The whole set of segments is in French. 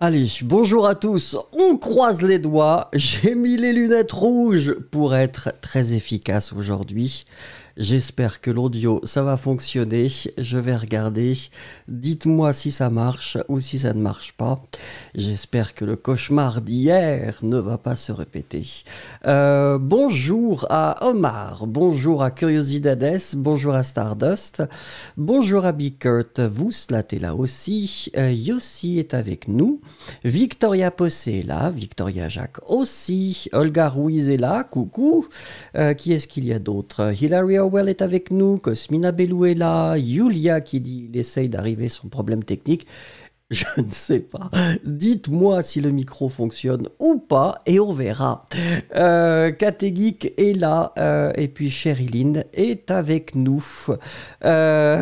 Allez, bonjour à tous, on croise les doigts, j'ai mis les lunettes rouges pour être très efficace aujourd'hui. J'espère que l'audio, ça va fonctionner, je vais regarder, dites-moi si ça marche ou si ça ne marche pas. J'espère que le cauchemar d'hier ne va pas se répéter. Bonjour à Omar, bonjour à Curiosidades, bonjour à Stardust, bonjour à Bickert, vous slattez là aussi, Yossi est avec nous, Victoria Possé est là, Victoria Jacques aussi, Olga Ruiz est là, coucou, qui est-ce qu'il y a d'autre? Hilary Howell est avec nous, Cosmina Bellou est là, Yulia qui dit il essaye d'arriver son problème technique. Je ne sais pas. Dites-moi si le micro fonctionne ou pas et on verra. Kategeek est là et puis Sherilyn est avec nous. Mais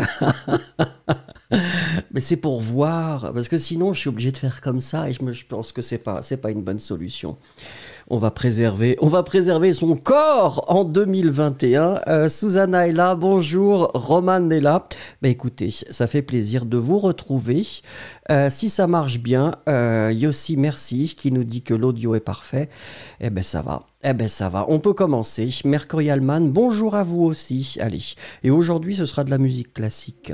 c'est pour voir parce que sinon je suis obligé de faire comme ça et je pense que c'est pas une bonne solution. On va préserver son corps en 2021. Susanna est là, bonjour. Roman est là. Bah écoutez, ça fait plaisir de vous retrouver. Si ça marche bien, Yossi, merci, qui nous dit que l'audio est parfait. Eh ben ça va. On peut commencer. Mercurial Man, bonjour à vous aussi. Allez. Et aujourd'hui, ce sera de la musique classique.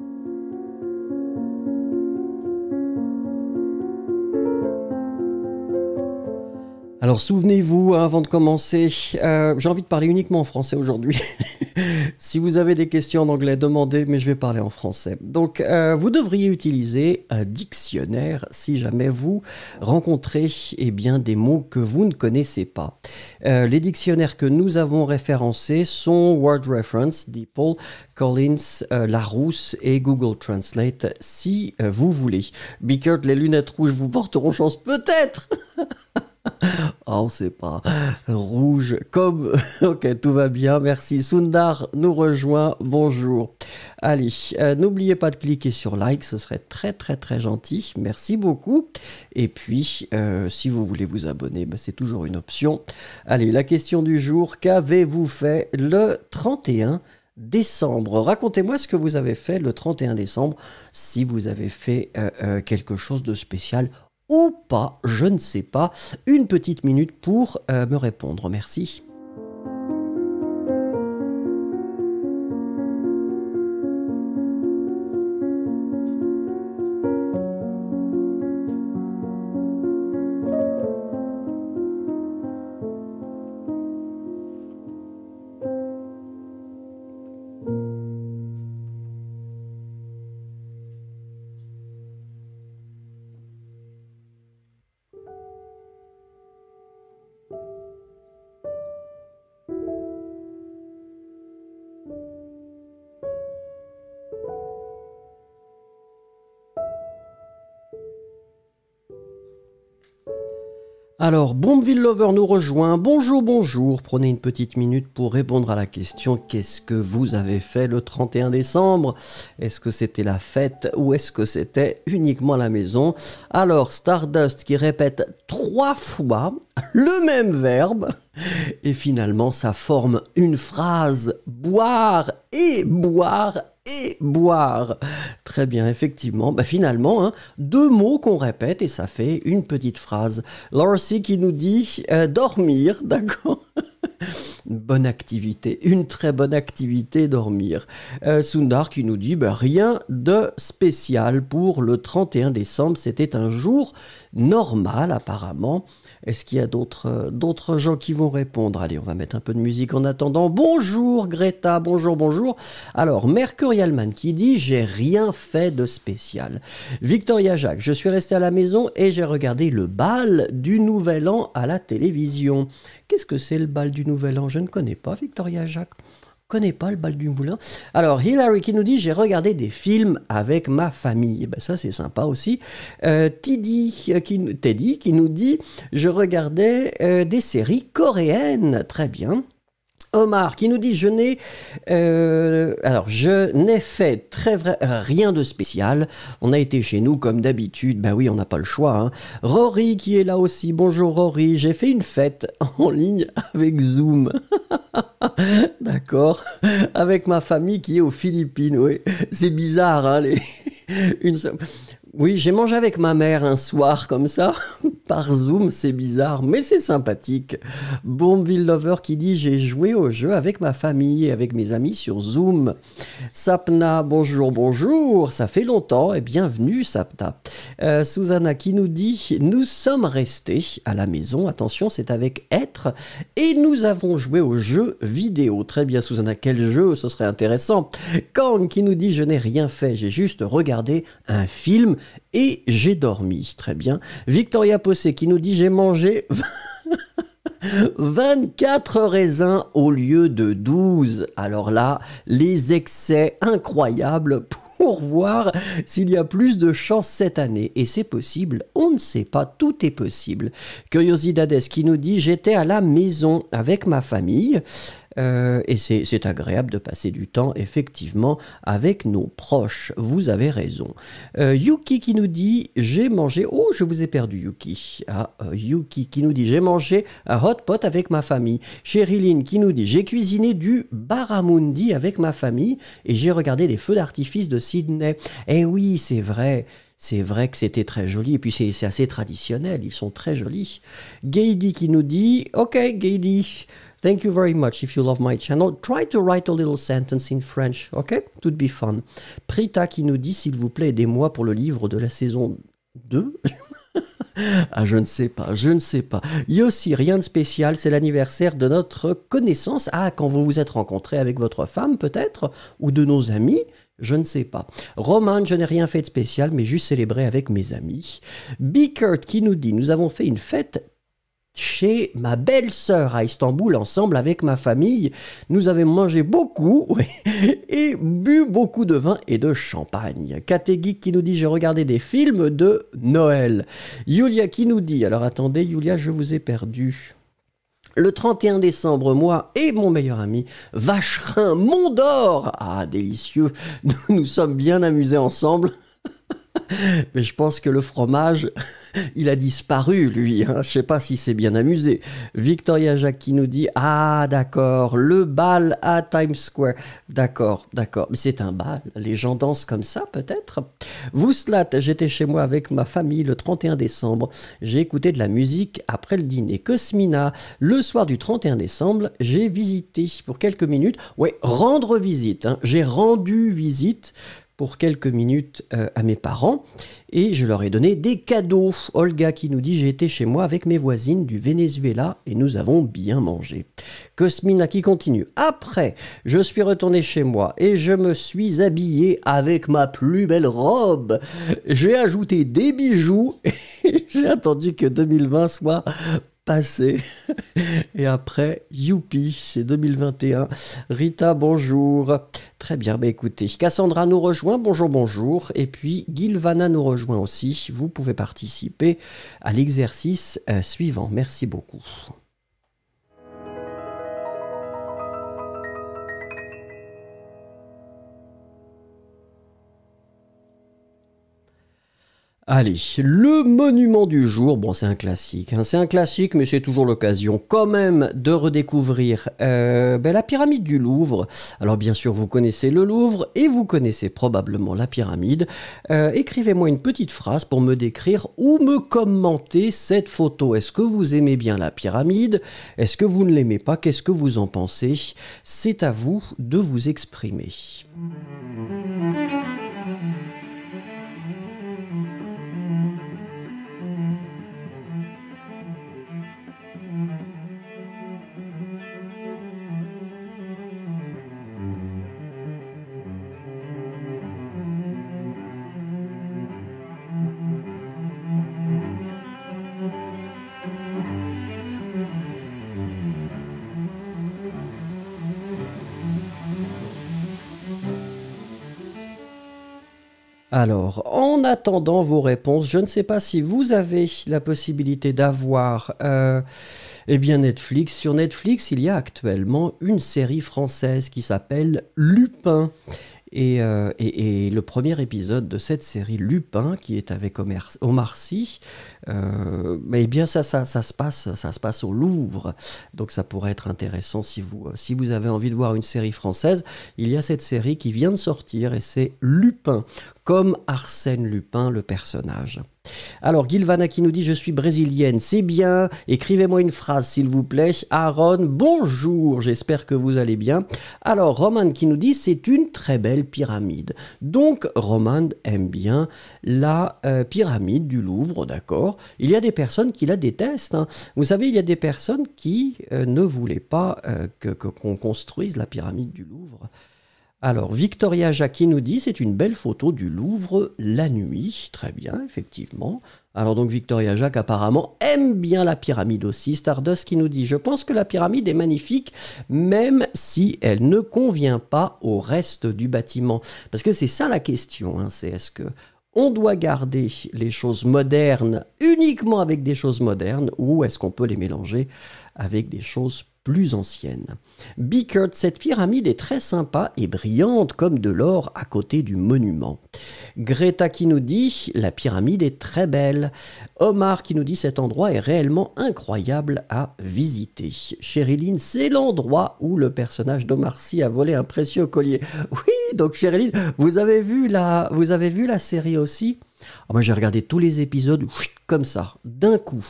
Alors souvenez-vous, hein, avant de commencer, j'ai envie de parler uniquement en français aujourd'hui. Si vous avez des questions en anglais, demandez, mais je vais parler en français. Donc vous devriez utiliser un dictionnaire si jamais vous rencontrez des mots que vous ne connaissez pas. Les dictionnaires que nous avons référencés sont Word Reference, DeepL, Collins, Larousse et Google Translate si vous voulez. Bickert, les lunettes rouges vous porteront chance peut-être. Oh, on sait pas. Rouge, comme... Ok, tout va bien, merci. Sundar nous rejoint, bonjour. Allez, n'oubliez pas de cliquer sur like, ce serait très très très gentil. Merci beaucoup. Et puis, si vous voulez vous abonner, c'est toujours une option. Allez, la question du jour, qu'avez-vous fait le 31 décembre? Racontez-moi ce que vous avez fait le 31 décembre, si vous avez fait quelque chose de spécial ou pas, je ne sais pas. Une petite minute pour me répondre. Merci. Alors, Bombville Lover nous rejoint. Bonjour, bonjour. Prenez une petite minute pour répondre à la question. Qu'est-ce que vous avez fait le 31 décembre? Est-ce que c'était la fête ou est-ce que c'était uniquement la maison? Alors, Stardust qui répète 3 fois le même verbe. Et finalement, ça forme une phrase. Boire et boire et boire. Très bien, effectivement. Finalement, hein, 2 mots qu'on répète et ça fait une petite phrase. Lorcy qui nous dit dormir, d'accord. Une bonne activité, une très bonne activité, dormir. Sundar qui nous dit rien de spécial pour le 31 décembre. C'était un jour normal apparemment. Est-ce qu'il y a d'autres gens qui vont répondre? Allez, on va mettre un peu de musique en attendant. Bonjour Greta, bonjour, bonjour. Alors, Mercurial Man qui dit « J'ai rien fait de spécial ». Victoria Jacques, je suis resté à la maison et j'ai regardé le bal du Nouvel An à la télévision. Qu'est-ce que c'est le bal du Nouvel An? Je ne connais pas, Victoria Jacques. Connais pas le bal du moulin. Alors, Hilary qui nous dit « J'ai regardé des films avec ma famille ». Ça, c'est sympa aussi. Teddy qui nous dit « Je regardais des séries coréennes ». Très bien. Omar qui nous dit je n'ai fait rien de spécial. On a été chez nous comme d'habitude. Oui, on n'a pas le choix. Hein. Rory qui est là aussi. Bonjour Rory. J'ai fait une fête en ligne avec Zoom. D'accord. Avec ma famille qui est aux Philippines. Oui, c'est bizarre. Hein, Oui, j'ai mangé avec ma mère un soir comme ça, par Zoom, c'est bizarre, mais c'est sympathique. Bombville Lover qui dit j'ai joué au jeu avec ma famille et avec mes amis sur Zoom. Sapna, bonjour, bonjour, ça fait longtemps et bienvenue Sapna. Susanna qui nous dit nous sommes restés à la maison, attention c'est avec être, et nous avons joué au jeu vidéo. Très bien Susanna, quel jeu, ce serait intéressant. Kang qui nous dit je n'ai rien fait, j'ai juste regardé un film et j'ai dormi. Très bien. Victoria Possé qui nous dit j'ai mangé 24 raisins au lieu de 12. Alors là, les excès incroyables pour voir s'il y a plus de chance cette année. Et c'est possible, on ne sait pas, tout est possible. Curiosidades qui nous dit j'étais à la maison avec ma famille. Et c'est agréable de passer du temps, effectivement, avec nos proches. Vous avez raison. Yuki qui nous dit, j'ai mangé... Oh, je vous ai perdu, Yuki. Yuki qui nous dit, j'ai mangé un hot pot avec ma famille. Chériline qui nous dit, j'ai cuisiné du barramundi avec ma famille et j'ai regardé les feux d'artifice de Sydney. Eh oui, c'est vrai. C'est vrai que c'était très joli, et puis c'est assez traditionnel, ils sont très jolis. Gaidi qui nous dit, ok Gaidi, thank you very much if you love my channel. Try to write a little sentence in French, ok? It would be fun. Prita qui nous dit, s'il vous plaît, aidez-moi pour le livre de la saison 2. Ah, je ne sais pas, je ne sais pas. Yossi, rien de spécial, c'est l'anniversaire de notre connaissance. Ah, quand vous vous êtes rencontrés avec votre femme, peut-être, ou de nos amis, je ne sais pas. Roman, je n'ai rien fait de spécial, mais juste célébré avec mes amis. Bickert qui nous dit, nous avons fait une fête chez ma belle-sœur à Istanbul, ensemble avec ma famille. Nous avons mangé beaucoup et bu beaucoup de vin et de champagne. Kategik qui nous dit, j'ai regardé des films de Noël. Yulia qui nous dit, alors attendez Yulia, je vous ai perdu. Le 31 décembre, moi et mon meilleur ami, Vacherin Mondor, ah délicieux, nous nous sommes bien amusés ensemble. Mais je pense que le fromage, il a disparu, lui. Hein. Je sais pas si c'est bien amusé. Victoria Jacques qui nous dit, ah d'accord, le bal à Times Square. D'accord, d'accord. Mais c'est un bal. Les gens dansent comme ça, peut-être. Vouslat, j'étais chez moi avec ma famille le 31 décembre. J'ai écouté de la musique après le dîner. Cosmina, le soir du 31 décembre, j'ai visité pour quelques minutes. Ouais, rendre visite. Hein. J'ai rendu visite pour quelques minutes à mes parents et je leur ai donné des cadeaux. Olga qui nous dit, j'ai été chez moi avec mes voisines du Venezuela et nous avons bien mangé. Cosmina qui continue, après je suis retourné chez moi et je me suis habillé avec ma plus belle robe. J'ai ajouté des bijoux et j'ai attendu que 2020 soit passé. Et après, youpi, c'est 2021. Rita, bonjour. Très bien, bah écoutez, Cassandra nous rejoint, bonjour, bonjour. Et puis, Gilvana nous rejoint aussi. Vous pouvez participer à l'exercice suivant. Merci beaucoup. Allez, le monument du jour, bon c'est un classique, hein, c'est un classique mais c'est toujours l'occasion quand même de redécouvrir la pyramide du Louvre. Alors bien sûr vous connaissez le Louvre et vous connaissez probablement la pyramide. Écrivez-moi une petite phrase pour me décrire ou me commenter cette photo. Est-ce que vous aimez bien la pyramide? Est-ce que vous ne l'aimez pas? Qu'est-ce que vous en pensez? C'est à vous de vous exprimer. Alors, en attendant vos réponses, je ne sais pas si vous avez la possibilité d'avoir Netflix. Sur Netflix, il y a actuellement une série française qui s'appelle Lupin. Et le premier épisode de cette série Lupin, qui est avec Omar Sy, Mais bien ça se passe au Louvre, donc ça pourrait être intéressant si vous avez envie de voir une série française. Il y a cette série qui vient de sortir et c'est Lupin, comme Arsène Lupin, le personnage. Alors, Gilvana qui nous dit « Je suis brésilienne, c'est bien, écrivez-moi une phrase s'il vous plaît. » Aaron, bonjour, j'espère que vous allez bien. Alors, Roman qui nous dit « C'est une très belle pyramide. » Donc, Roman aime bien la pyramide du Louvre, d'accord. Il y a des personnes qui la détestent, hein. Vous savez, il y a des personnes qui ne voulaient pas qu'on construise la pyramide du Louvre. Alors, Victoria Jackie nous dit, c'est une belle photo du Louvre la nuit. Très bien, effectivement. Alors donc, Victoria Jacques apparemment aime bien la pyramide aussi. Stardust qui nous dit, je pense que la pyramide est magnifique, même si elle ne convient pas au reste du bâtiment. Parce que c'est ça la question, hein, c'est est-ce que on doit garder les choses modernes uniquement avec des choses modernes ou est-ce qu'on peut les mélanger avec des choses plus anciennes. Bickert, cette pyramide est très sympa et brillante comme de l'or à côté du monument. Greta qui nous dit, la pyramide est très belle. Omar qui nous dit, cet endroit est réellement incroyable à visiter. Sherilyn, c'est l'endroit où le personnage d'Omar Sy a volé un précieux collier. Oui, donc Sherilyn, vous avez vu la série aussi? Moi j'ai regardé tous les épisodes comme ça, d'un coup.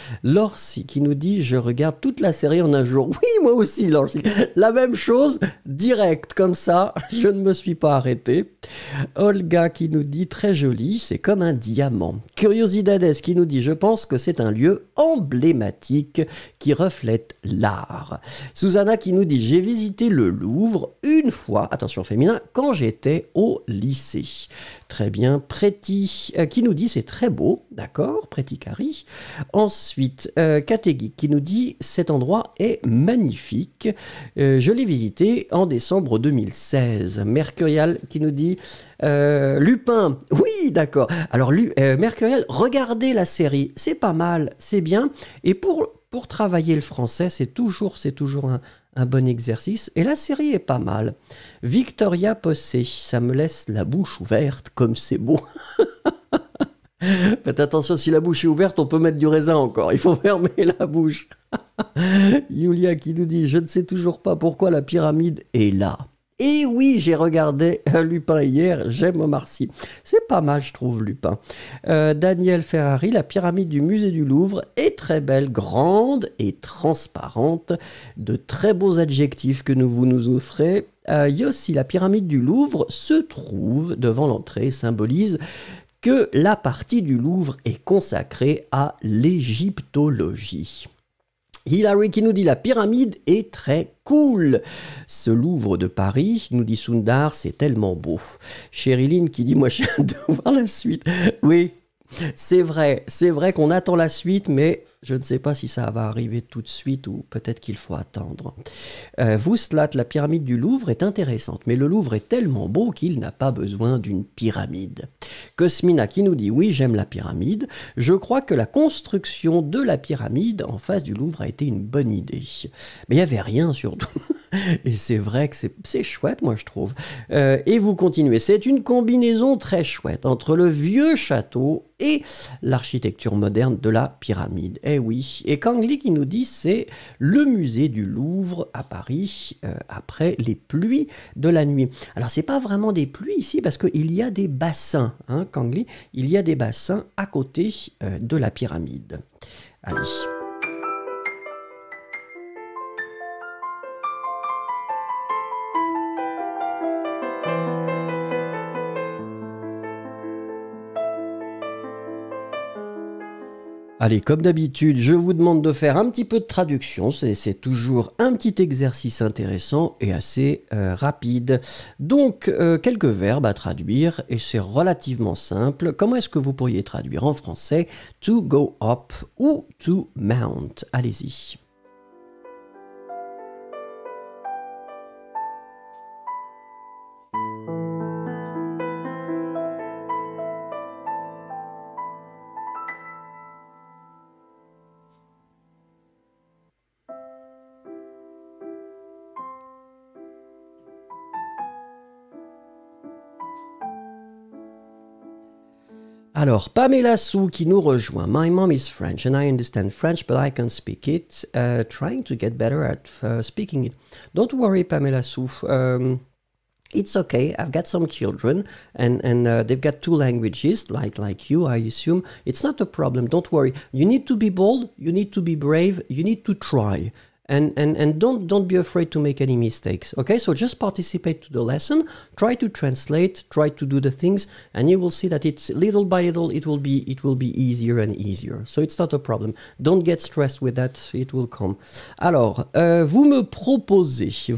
Lorsi qui nous dit, je regarde toute la série en un jour. Oui, moi aussi, Lorsi. La même chose, direct, comme ça, je ne me suis pas arrêté. Olga qui nous dit, très joli, c'est comme un diamant. Curiosidades qui nous dit, je pense que c'est un lieu emblématique qui reflète l'art. Susanna qui nous dit, j'ai visité le Louvre une fois, attention féminin, quand j'étais au lycée. Très bien. Pretty qui nous dit, c'est très beau, d'accord, Pretty Carrie. Ensuite, Kategui qui nous dit, cet endroit est magnifique. Je l'ai visité en décembre 2016. Mercurial qui nous dit, Lupin, oui, d'accord. Alors, Mercurial, regardez la série, c'est pas mal, c'est bien. Et pour travailler le français, c'est toujours un bon exercice. Et la série est pas mal. Victoria Possé, ça me laisse la bouche ouverte, comme c'est beau. Faites attention, si la bouche est ouverte, on peut mettre du raisin encore. Il faut fermer la bouche. Yulia qui nous dit, je ne sais toujours pas pourquoi la pyramide est là. Et oui, j'ai regardé Lupin hier, j'aime Omar Sy. C'est pas mal, je trouve, Lupin. Daniel Ferrari, la pyramide du musée du Louvre est très belle, grande et transparente. De très beaux adjectifs que vous nous offrez. Yossi, la pyramide du Louvre se trouve devant l'entrée, symbolise que la partie du Louvre est consacrée à l'égyptologie. Hilary qui nous dit la pyramide est très cool. Ce Louvre de Paris, nous dit Sundar, c'est tellement beau. Sherilyn qui dit moi j'ai hâte de voir la suite. Oui, c'est vrai qu'on attend la suite, mais je ne sais pas si ça va arriver tout de suite ou peut-être qu'il faut attendre. Vouslat, la pyramide du Louvre est intéressante, mais le Louvre est tellement beau qu'il n'a pas besoin d'une pyramide. Cosmina qui nous dit oui, j'aime la pyramide. Je crois que la construction de la pyramide en face du Louvre a été une bonne idée. Mais il n'y avait rien surtout. Et c'est vrai que c'est chouette, moi je trouve. Et vous continuez. C'est une combinaison très chouette entre le vieux château et l'architecture moderne de la pyramide. Eh oui. Et Kang Lee qui nous dit c'est le musée du Louvre à Paris après les pluies de la nuit. Alors c'est pas vraiment des pluies ici parce qu'il y a des bassins, hein, Kang Lee, il y a des bassins à côté de la pyramide. Allez. Allez, comme d'habitude, je vous demande de faire un petit peu de traduction. C'est toujours un petit exercice intéressant et assez rapide. Donc, quelques verbes à traduire et c'est relativement simple. Comment est-ce que vous pourriez traduire en français to go up ou to mount? Allez-y. Alors, Pamela Sou qui nous rejoint. My mom is French and I understand French, but I can't speak it. Trying to get better at speaking it. Don't worry, Pamela Sou. It's okay. I've got some children, and they've got two languages, like you, I assume. It's not a problem. Don't worry. You need to be bold. You need to be brave. You need to try. And don't be afraid to make any mistakes. Okay, so just participate to the lesson, try to translate, try to do the things, and you will see that it's little by little it will be easier and easier. So it's not a problem. Don't get stressed with that, it will come. Alors, vous me proposez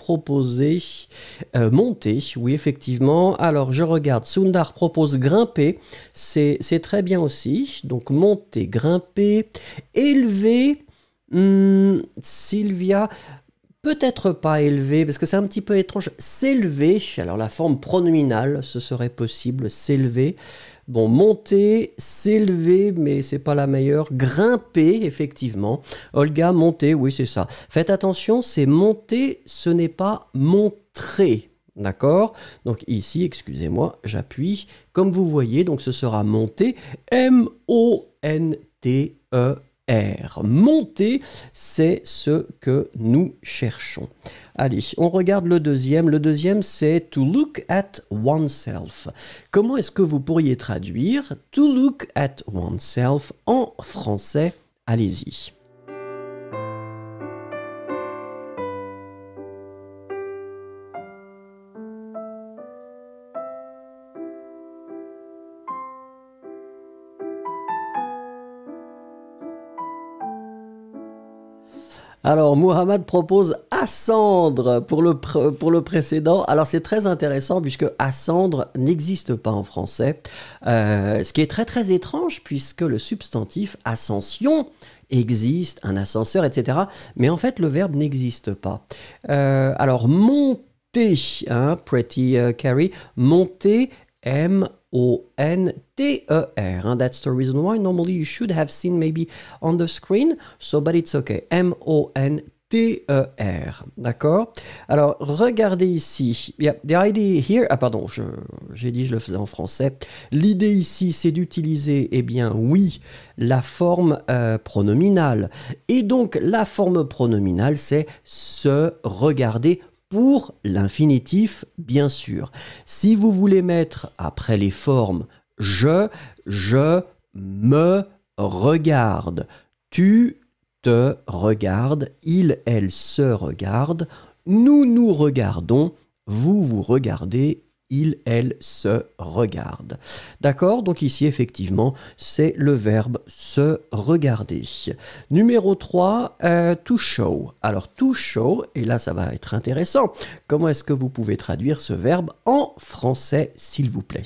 monter, oui effectivement. Alors je regarde, Sundar propose grimper, c'est très bien aussi. Donc monter, grimper, élever. Sylvia, peut-être pas élevé, parce que c'est un petit peu étrange. S'élever, alors la forme pronominale, ce serait possible, s'élever. Bon, monter, s'élever, mais c'est pas la meilleure. Grimper, effectivement. Olga, monter, oui, c'est ça. Faites attention, c'est monter, ce n'est pas montrer. D'accord? Donc ici, excusez-moi, j'appuie. Comme vous voyez, donc ce sera monter, M-O-N-T-E. Monter, c'est ce que nous cherchons. Allez, on regarde le deuxième. Le deuxième, c'est to look at oneself. Comment est-ce que vous pourriez traduire to look at oneself en français? Allez-y. Alors, Muhammad propose ascendre pour le précédent. Alors, c'est très intéressant puisque ascendre n'existe pas en français. Ce qui est très très étrange puisque le substantif ascension existe, un ascenseur, etc. Mais en fait, le verbe n'existe pas. Alors, monter, hein, Pretty Carrie, monter, M-O-N-T-E-R. That's the reason why normally you should have seen maybe on the screen, so but it's okay. M-O-N-T-E-R. D'accord? Alors, regardez ici. Yeah, the idea here... Ah pardon, j'ai dit je le faisais en français. L'idée ici, c'est d'utiliser, eh bien, oui, la forme pronominale. Et donc, la forme pronominale, c'est se regarder pour l'infinitif, bien sûr. Si vous voulez mettre après les formes je me regarde, tu te regardes, il, elle se regarde, nous nous regardons, vous vous regardez, il, elle se regarde. D'accord? Donc ici, effectivement, c'est le verbe se regarder. Numéro 3, to show. Alors, to show, et là, ça va être intéressant. Comment est-ce que vous pouvez traduire ce verbe en français, s'il vous plaît?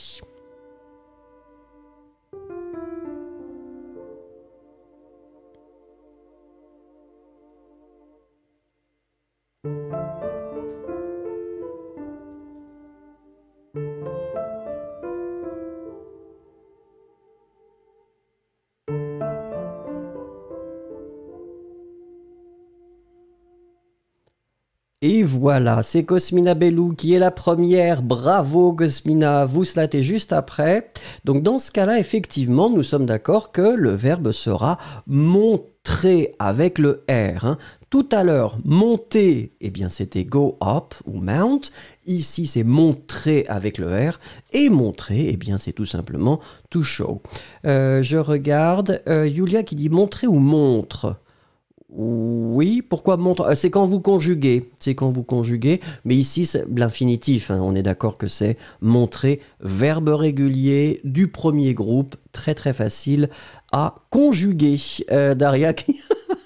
Et voilà, c'est Cosmina Bellou qui est la première. Bravo Cosmina, vous slatez juste après. Donc dans ce cas-là, effectivement, nous sommes d'accord que le verbe sera montrer avec le R. Hein. Tout à l'heure, monter, eh bien c'était go up ou mount. Ici, c'est montrer avec le R. Et montrer, eh bien c'est tout simplement to show. Je regarde, Julia qui dit montrer ou montre. Oui, pourquoi montre? C'est quand vous conjuguez. C'est quand vous conjuguez. Mais ici, c'est l'infinitif. Hein, on est d'accord que c'est montrer, verbe régulier du premier groupe. Très très facile à conjuguer. Daria qui...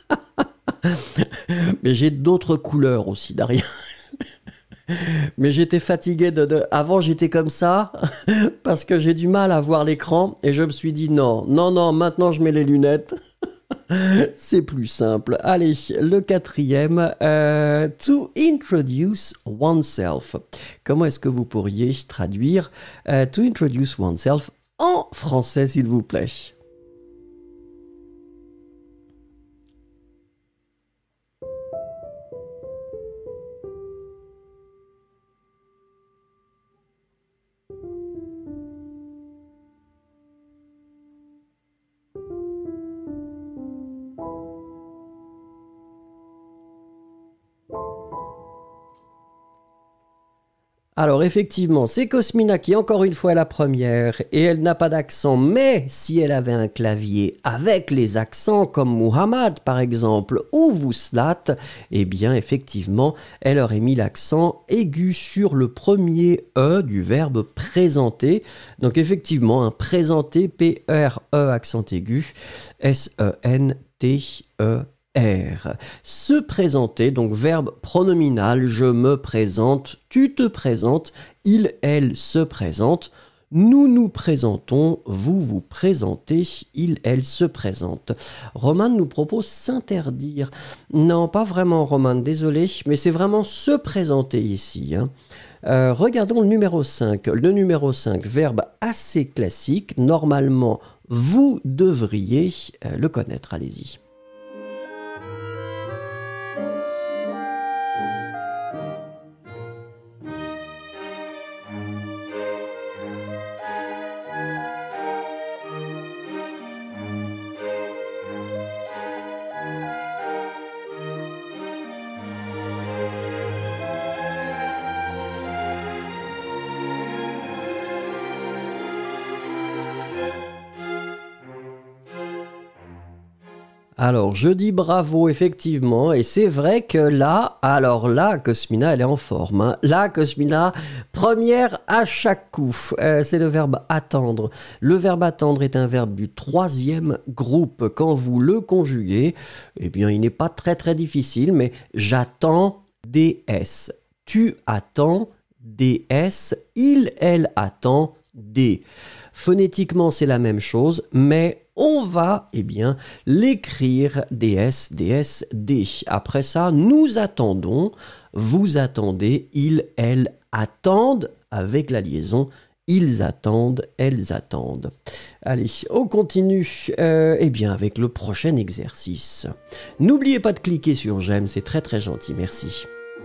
Mais j'ai d'autres couleurs aussi, Daria. Mais j'étais fatigué Avant, j'étais comme ça parce que j'ai du mal à voir l'écran. Et je me suis dit non, non, non, maintenant je mets les lunettes. C'est plus simple. Allez, le quatrième, to introduce oneself. Comment est-ce que vous pourriez traduire to introduce oneself en français, s'il vous plaît? Alors effectivement, c'est Cosmina qui encore une fois est la première et elle n'a pas d'accent, mais si elle avait un clavier avec les accents comme Muhammad par exemple ou Vuslat, eh bien effectivement elle aurait mis l'accent aigu sur le premier E du verbe présenter. Donc effectivement, un présenter, P-R-E accent aigu, S-E-N-T-E. R. Se présenter, donc verbe pronominal, je me présente, tu te présentes, il, elle se présente, nous nous présentons, vous vous présentez, il, elle se présente. Roman nous propose s'interdire. Non, pas vraiment Roman, désolé, mais c'est vraiment se présenter ici. Hein. Regardons le numéro 5. Le numéro 5, verbe assez classique, normalement vous devriez le connaître, allez-y. Alors, je dis bravo, effectivement, et c'est vrai que là, alors là, Cosmina, elle est en forme. Hein. Là, Cosmina, première à chaque coup. C'est le verbe attendre. Le verbe attendre est un verbe du troisième groupe. Quand vous le conjuguez, eh bien, il n'est pas très difficile, mais j'attends DS. Tu attends DS. Il, elle attend D. Phonétiquement, c'est la même chose, mais on va, eh bien, l'écrire DS, DS, D. Après ça, nous attendons, vous attendez, ils, elles attendent, avec la liaison, ils attendent, elles attendent. Allez, on continue, eh bien, avec le prochain exercice. N'oubliez pas de cliquer sur j'aime, c'est très gentil, merci.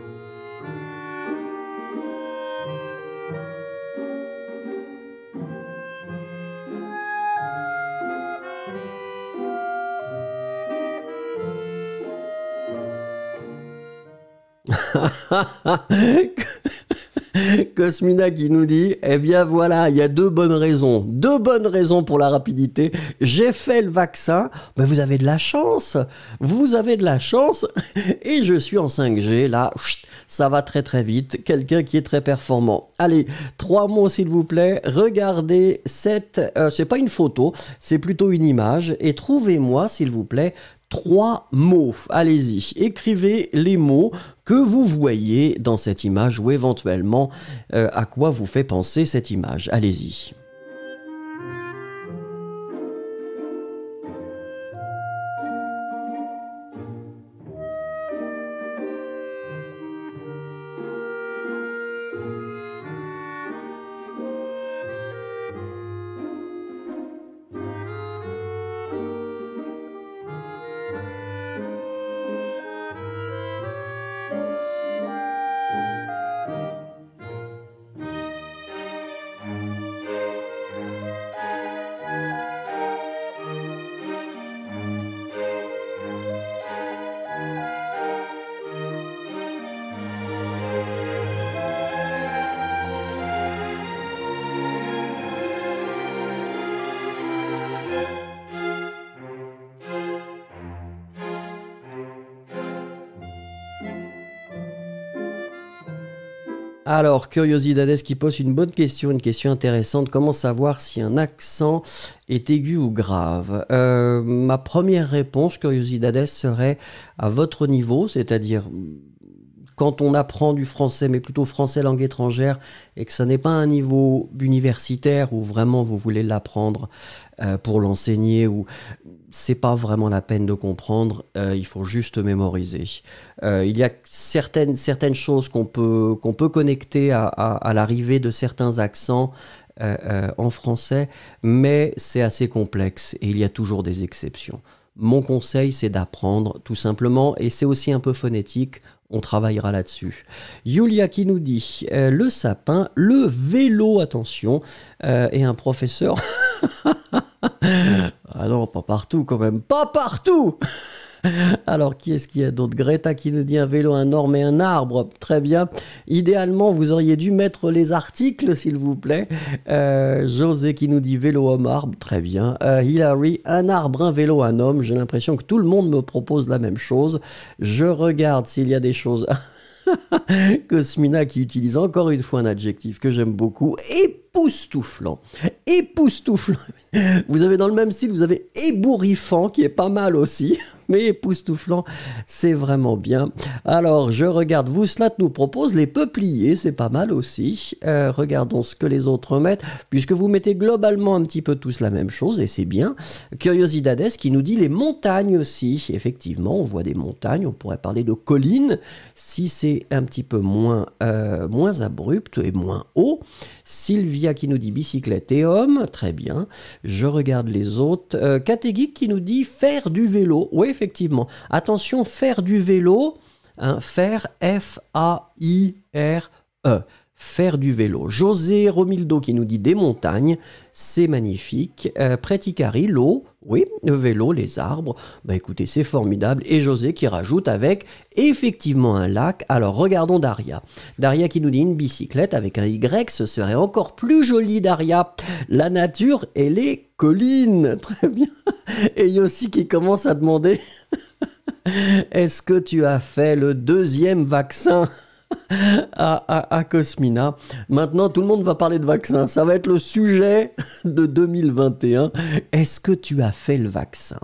Cosmina qui nous dit, eh bien voilà, il y a deux bonnes raisons pour la rapidité. J'ai fait le vaccin, mais vous avez de la chance, et je suis en 5G, là, ça va très vite, quelqu'un qui est très performant. Allez, 3 mots s'il vous plaît, regardez cette, c'est pas une photo, c'est plutôt une image, et trouvez-moi s'il vous plaît 3 mots. Allez-y, écrivez les mots que vous voyez dans cette image ou éventuellement à quoi vous fait penser cette image. Allez-y. Alors, Curiosidades qui pose une bonne question, une question intéressante. Comment savoir si un accent est aigu ou grave? Ma première réponse, Curiosidades, serait à votre niveau, c'est-à-dire quand on apprend du français, mais plutôt français langue étrangère, et que ça n'est pas un niveau universitaire où vraiment vous voulez l'apprendre pour l'enseigner, ou c'est pas vraiment la peine de comprendre, il faut juste mémoriser. Il y a certaines choses qu'on peut connecter à l'arrivée de certains accents en français, mais c'est assez complexe et il y a toujours des exceptions. Mon conseil, c'est d'apprendre tout simplement, et c'est aussi un peu phonétique, on travaillera là-dessus. Yulia qui nous dit le sapin, le vélo, attention, et un professeur. Ah non, pas partout quand même, pas partout. Alors, qui est-ce qu'il y a d'autre? Greta qui nous dit un vélo, un orme et un arbre. Très bien. Idéalement, vous auriez dû mettre les articles, s'il vous plaît. José qui nous dit vélo, homme, arbre. Très bien. Hilary, un arbre, un vélo, un homme. J'ai l'impression que tout le monde me propose la même chose. Je regarde s'il y a des choses... Cosmina qui utilise encore une fois un adjectif que j'aime beaucoup, époustouflant. Époustouflant. Vous avez dans le même style, vous avez ébouriffant qui est pas mal aussi, mais époustouflant, c'est vraiment bien. Alors, je regarde, Vouslat nous propose les peupliers, c'est pas mal aussi. Regardons ce que les autres mettent, puisque vous mettez globalement un petit peu tous la même chose, et c'est bien. Curiosidades qui nous dit les montagnes aussi. Effectivement, on voit des montagnes, on pourrait parler de collines, si c'est un petit peu moins abrupt et moins haut. Sylvia qui nous dit bicyclette et homme, très bien. Je regarde les autres. Catégeek qui nous dit faire du vélo. Oui, effectivement. Attention, faire du vélo, hein, faire F-A-I-R-E. Faire du vélo. José Romildo qui nous dit des montagnes, c'est magnifique. Préticari, l'eau, oui, le vélo, les arbres, bah écoutez, c'est formidable. Et José qui rajoute avec effectivement un lac. Alors regardons Daria. Daria qui nous dit une bicyclette avec un Y, ce serait encore plus joli, Daria. La nature et les collines, très bien. Et Yossi qui commence à demander est-ce que tu as fait le 2e vaccin à Cosmina. Maintenant, tout le monde va parler de vaccin. Ça va être le sujet de 2021. Est-ce que tu as fait le vaccin?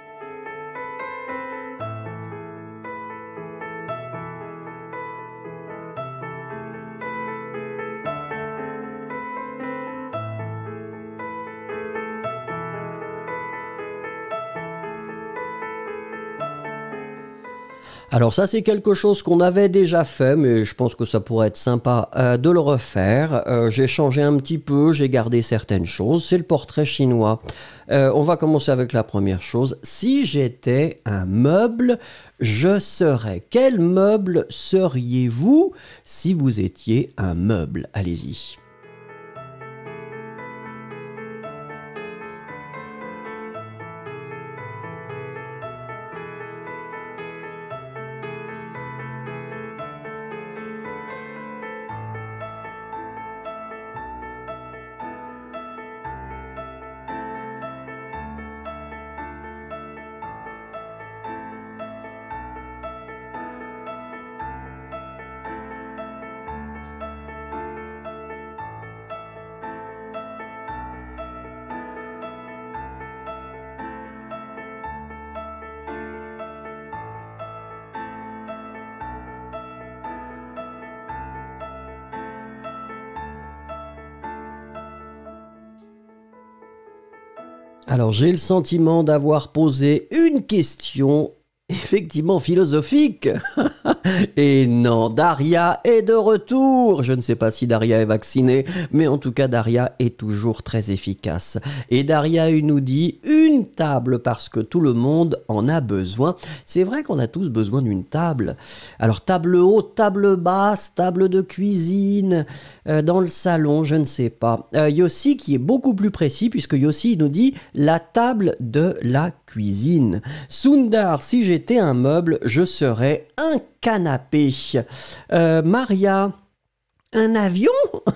Alors ça, c'est quelque chose qu'on avait déjà fait, mais je pense que ça pourrait être sympa de le refaire. J'ai changé un petit peu, j'ai gardé certaines choses. C'est le portrait chinois. On va commencer avec la première chose. Si j'étais un meuble, je serais. Quel meuble seriez-vous si vous étiez un meuble? Allez-y. Alors j'ai le sentiment d'avoir posé une question effectivement philosophique. Et non, Daria est de retour. Je ne sais pas si Daria est vaccinée, mais en tout cas, Daria est toujours très efficace. Et Daria nous dit une table parce que tout le monde en a besoin. C'est vrai qu'on a tous besoin d'une table. Alors, table haute, table basse, table de cuisine, dans le salon, je ne sais pas. Yossi qui est beaucoup plus précis puisque Yossi nous dit la table de la cuisine. Sundar, si j'étais un meuble, je serais un canapé. Maria, un avion?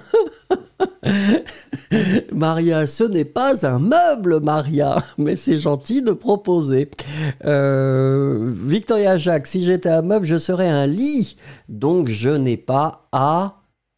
Maria, ce n'est pas un meuble, Maria, mais c'est gentil de proposer. Victoria Jacques, si j'étais un meuble, je serais un lit. Donc je n'ai pas à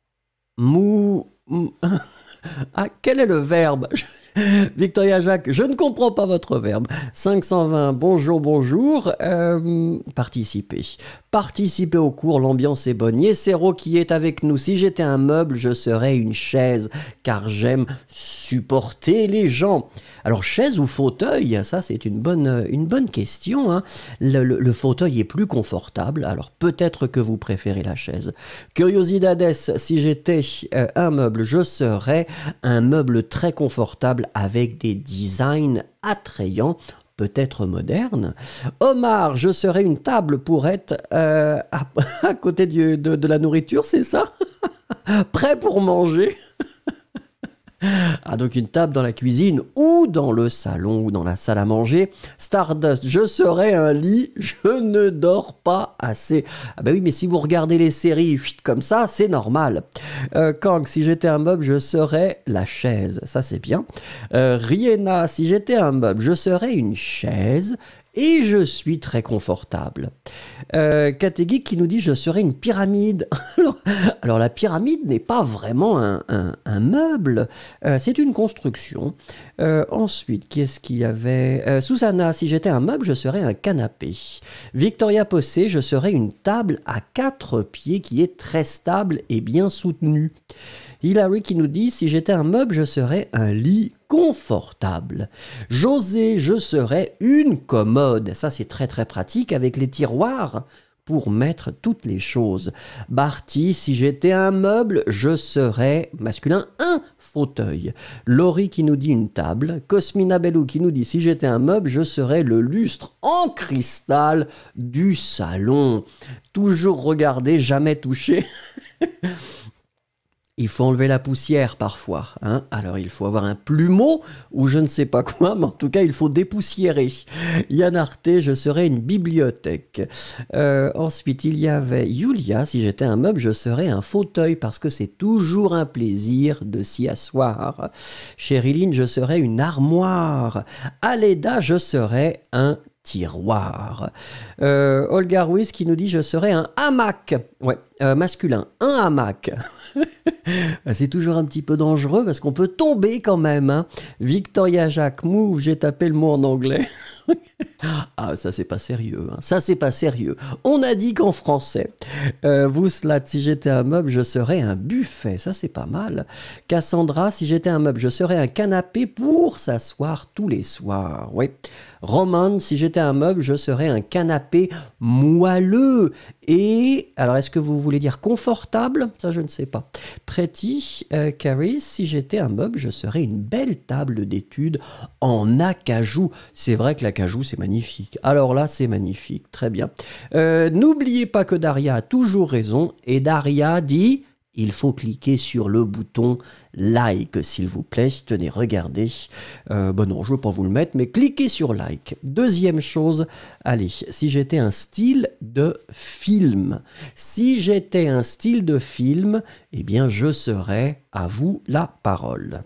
Ah, quel est le verbe? Victoria Jacques, je ne comprends pas votre verbe. 520, bonjour, bonjour. Participer. Participer au cours, l'ambiance est bonne. Yesero qui est avec nous. Si j'étais un meuble, je serais une chaise, car j'aime supporter les gens. Alors, chaise ou fauteuil, ça c'est une bonne question. Hein. Le fauteuil est plus confortable, alors peut-être que vous préférez la chaise. Curiosidades, si j'étais un meuble, je serais un meuble très confortable avec des designs attrayants, peut-être modernes. Omar, je serais une table pour être à côté de la nourriture, c'est ça? Prêt pour manger? Ah, donc une table dans la cuisine ou dans le salon ou dans la salle à manger. Stardust, je serais un lit, je ne dors pas assez. Ah bah oui, mais si vous regardez les séries comme ça, c'est normal. Kang, si j'étais un meuble, je serais la chaise. Ça, c'est bien. Rihanna, si j'étais un meuble, je serais une chaise. Et je suis très confortable. Kategui qui nous dit je serais une pyramide. alors la pyramide n'est pas vraiment un meuble, c'est une construction. Ensuite, qu'est-ce qu'il y avait Susanna, si j'étais un meuble, je serais un canapé. Victoria Possé, je serais une table à 4 pieds qui est très stable et bien soutenue. Hilary qui nous dit si j'étais un meuble, je serais un lit confortable. José, je serais une commode. Ça, c'est très très pratique avec les tiroirs pour mettre toutes les choses. Barty, si j'étais un meuble, je serais masculin un fauteuil. Laurie qui nous dit une table. Cosmina Bellou qui nous dit si j'étais un meuble, je serais le lustre en cristal du salon. Toujours regarder, jamais toucher. Il faut enlever la poussière parfois, hein. Alors il faut avoir un plumeau ou je ne sais pas quoi, mais en tout cas il faut dépoussiérer. Yann Arte, je serais une bibliothèque. Ensuite il y avait Yulia, si j'étais un meuble, je serais un fauteuil parce que c'est toujours un plaisir de s'y asseoir. Chériline, je serais une armoire. Aleda, je serais un tiroir. Olga Ruiz qui nous dit je serais un hamac. Ouais, masculin, un hamac. C'est toujours un petit peu dangereux parce qu'on peut tomber quand même, hein. Victoria Jacques, move, j'ai tapé le mot en anglais. Ah, ça c'est pas sérieux, hein. Ça c'est pas sérieux. On a dit qu'en français. Vous, Slat, si j'étais un meuble, je serais un buffet. Ça c'est pas mal. Cassandra, si j'étais un meuble, je serais un canapé pour s'asseoir tous les soirs. Oui. Roman, si j'étais un meuble, je serais un canapé moelleux. Et, alors est-ce que vous voulez dire confortable? Ça je ne sais pas. Pretty, Carrie, si j'étais un meuble, je serais une belle table d'études en acajou. C'est vrai que l'acajou c'est magnifique. Alors là c'est magnifique, très bien. N'oubliez pas que Daria a toujours raison. Et Daria dit... Il faut cliquer sur le bouton like, s'il vous plaît. Tenez, regardez. Bon non, je ne veux pas vous le mettre, mais cliquez sur like. Deuxième chose, allez, si j'étais un style de film. Si j'étais un style de film, eh bien, je serais, à vous la parole.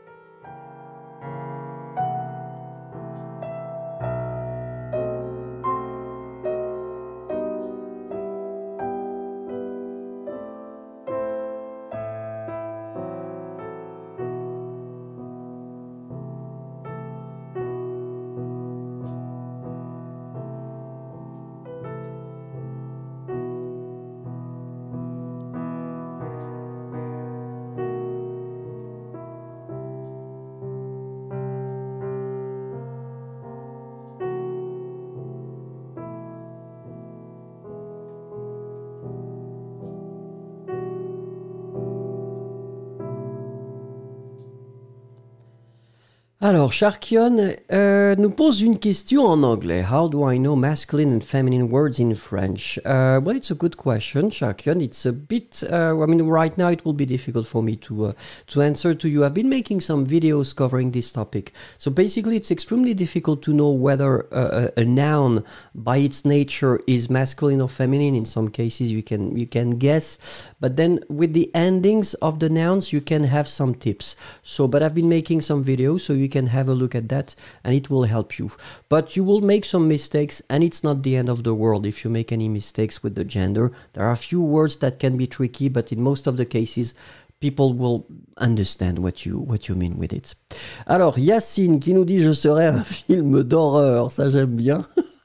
Alors, Sharkion nous pose une question en anglais. How do I know masculine and feminine words in French? Well, it's a good question, Sharkion. It's a bit, I mean, right now it will be difficult for me to answer to you. I've been making some videos covering this topic. So basically, it's extremely difficult to know whether a noun by its nature is masculine or feminine. In some cases, you can guess. But then with the endings of the nouns, you can have some tips. So, but I've been making some videos, so you can have a look at that and it will help you. But you will make some mistakes and it's not the end of the world if you make any mistakes with the gender. There are a few words that can be tricky, but in most of the cases, people will understand what you mean with it. Alors, Yacine qui nous dit « Je serais un film d'horreur ». Ça, j'aime bien.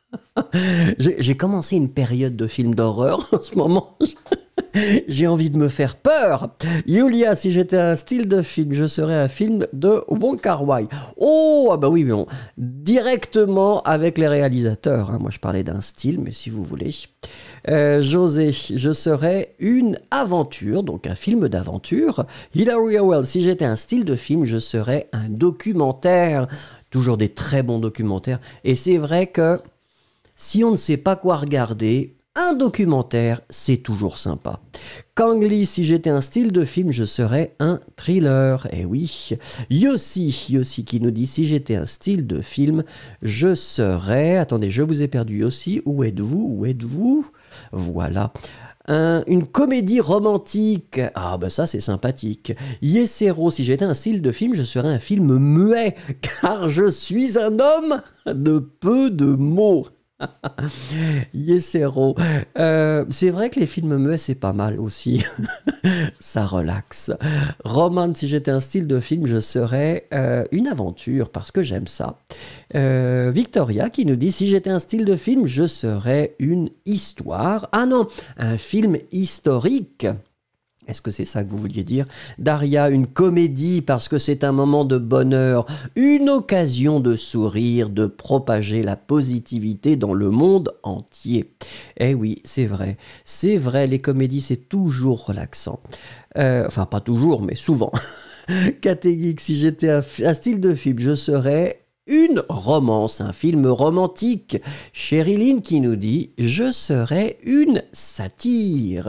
J'ai commencé une période de films d'horreur en ce moment. J'ai envie de me faire peur. Yulia, si j'étais un style de film, je serais un film de Wong Kar-wai. Oh, ah bah oui, mais bon, directement avec les réalisateurs. Hein. Moi, je parlais d'un style, mais si vous voulez. José, je serais une aventure, donc un film d'aventure. Hilary Howell, si j'étais un style de film, je serais un documentaire. Toujours des très bons documentaires. Et c'est vrai que si on ne sait pas quoi regarder, Un documentaire, c'est toujours sympa. Kang Lee, si j'étais un style de film, je serais un thriller. Eh oui. Yossi qui nous dit, si j'étais un style de film, je serais... Attendez, je vous ai perdu Yossi. Où êtes-vous? Où êtes-vous? Voilà. Une comédie romantique. Ah bah ça c'est sympathique. Yesero, si j'étais un style de film, je serais un film muet, car je suis un homme de peu de mots. Yesero. C'est vrai que les films muets, c'est pas mal aussi. Ça relaxe. Roman, si j'étais un style de film, je serais une aventure, parce que j'aime ça. Victoria qui nous dit, si j'étais un style de film, je serais une histoire. Ah non, un film historique. Est-ce que c'est ça que vous vouliez dire? Daria, une comédie parce que c'est un moment de bonheur, une occasion de sourire, de propager la positivité dans le monde entier. Eh oui, c'est vrai. C'est vrai, les comédies, c'est toujours relaxant. Enfin, pas toujours, mais souvent. Catégorie, si j'étais un style de film, je serais... une romance, un film romantique. Sherilyn qui nous dit « Je serais une satire ».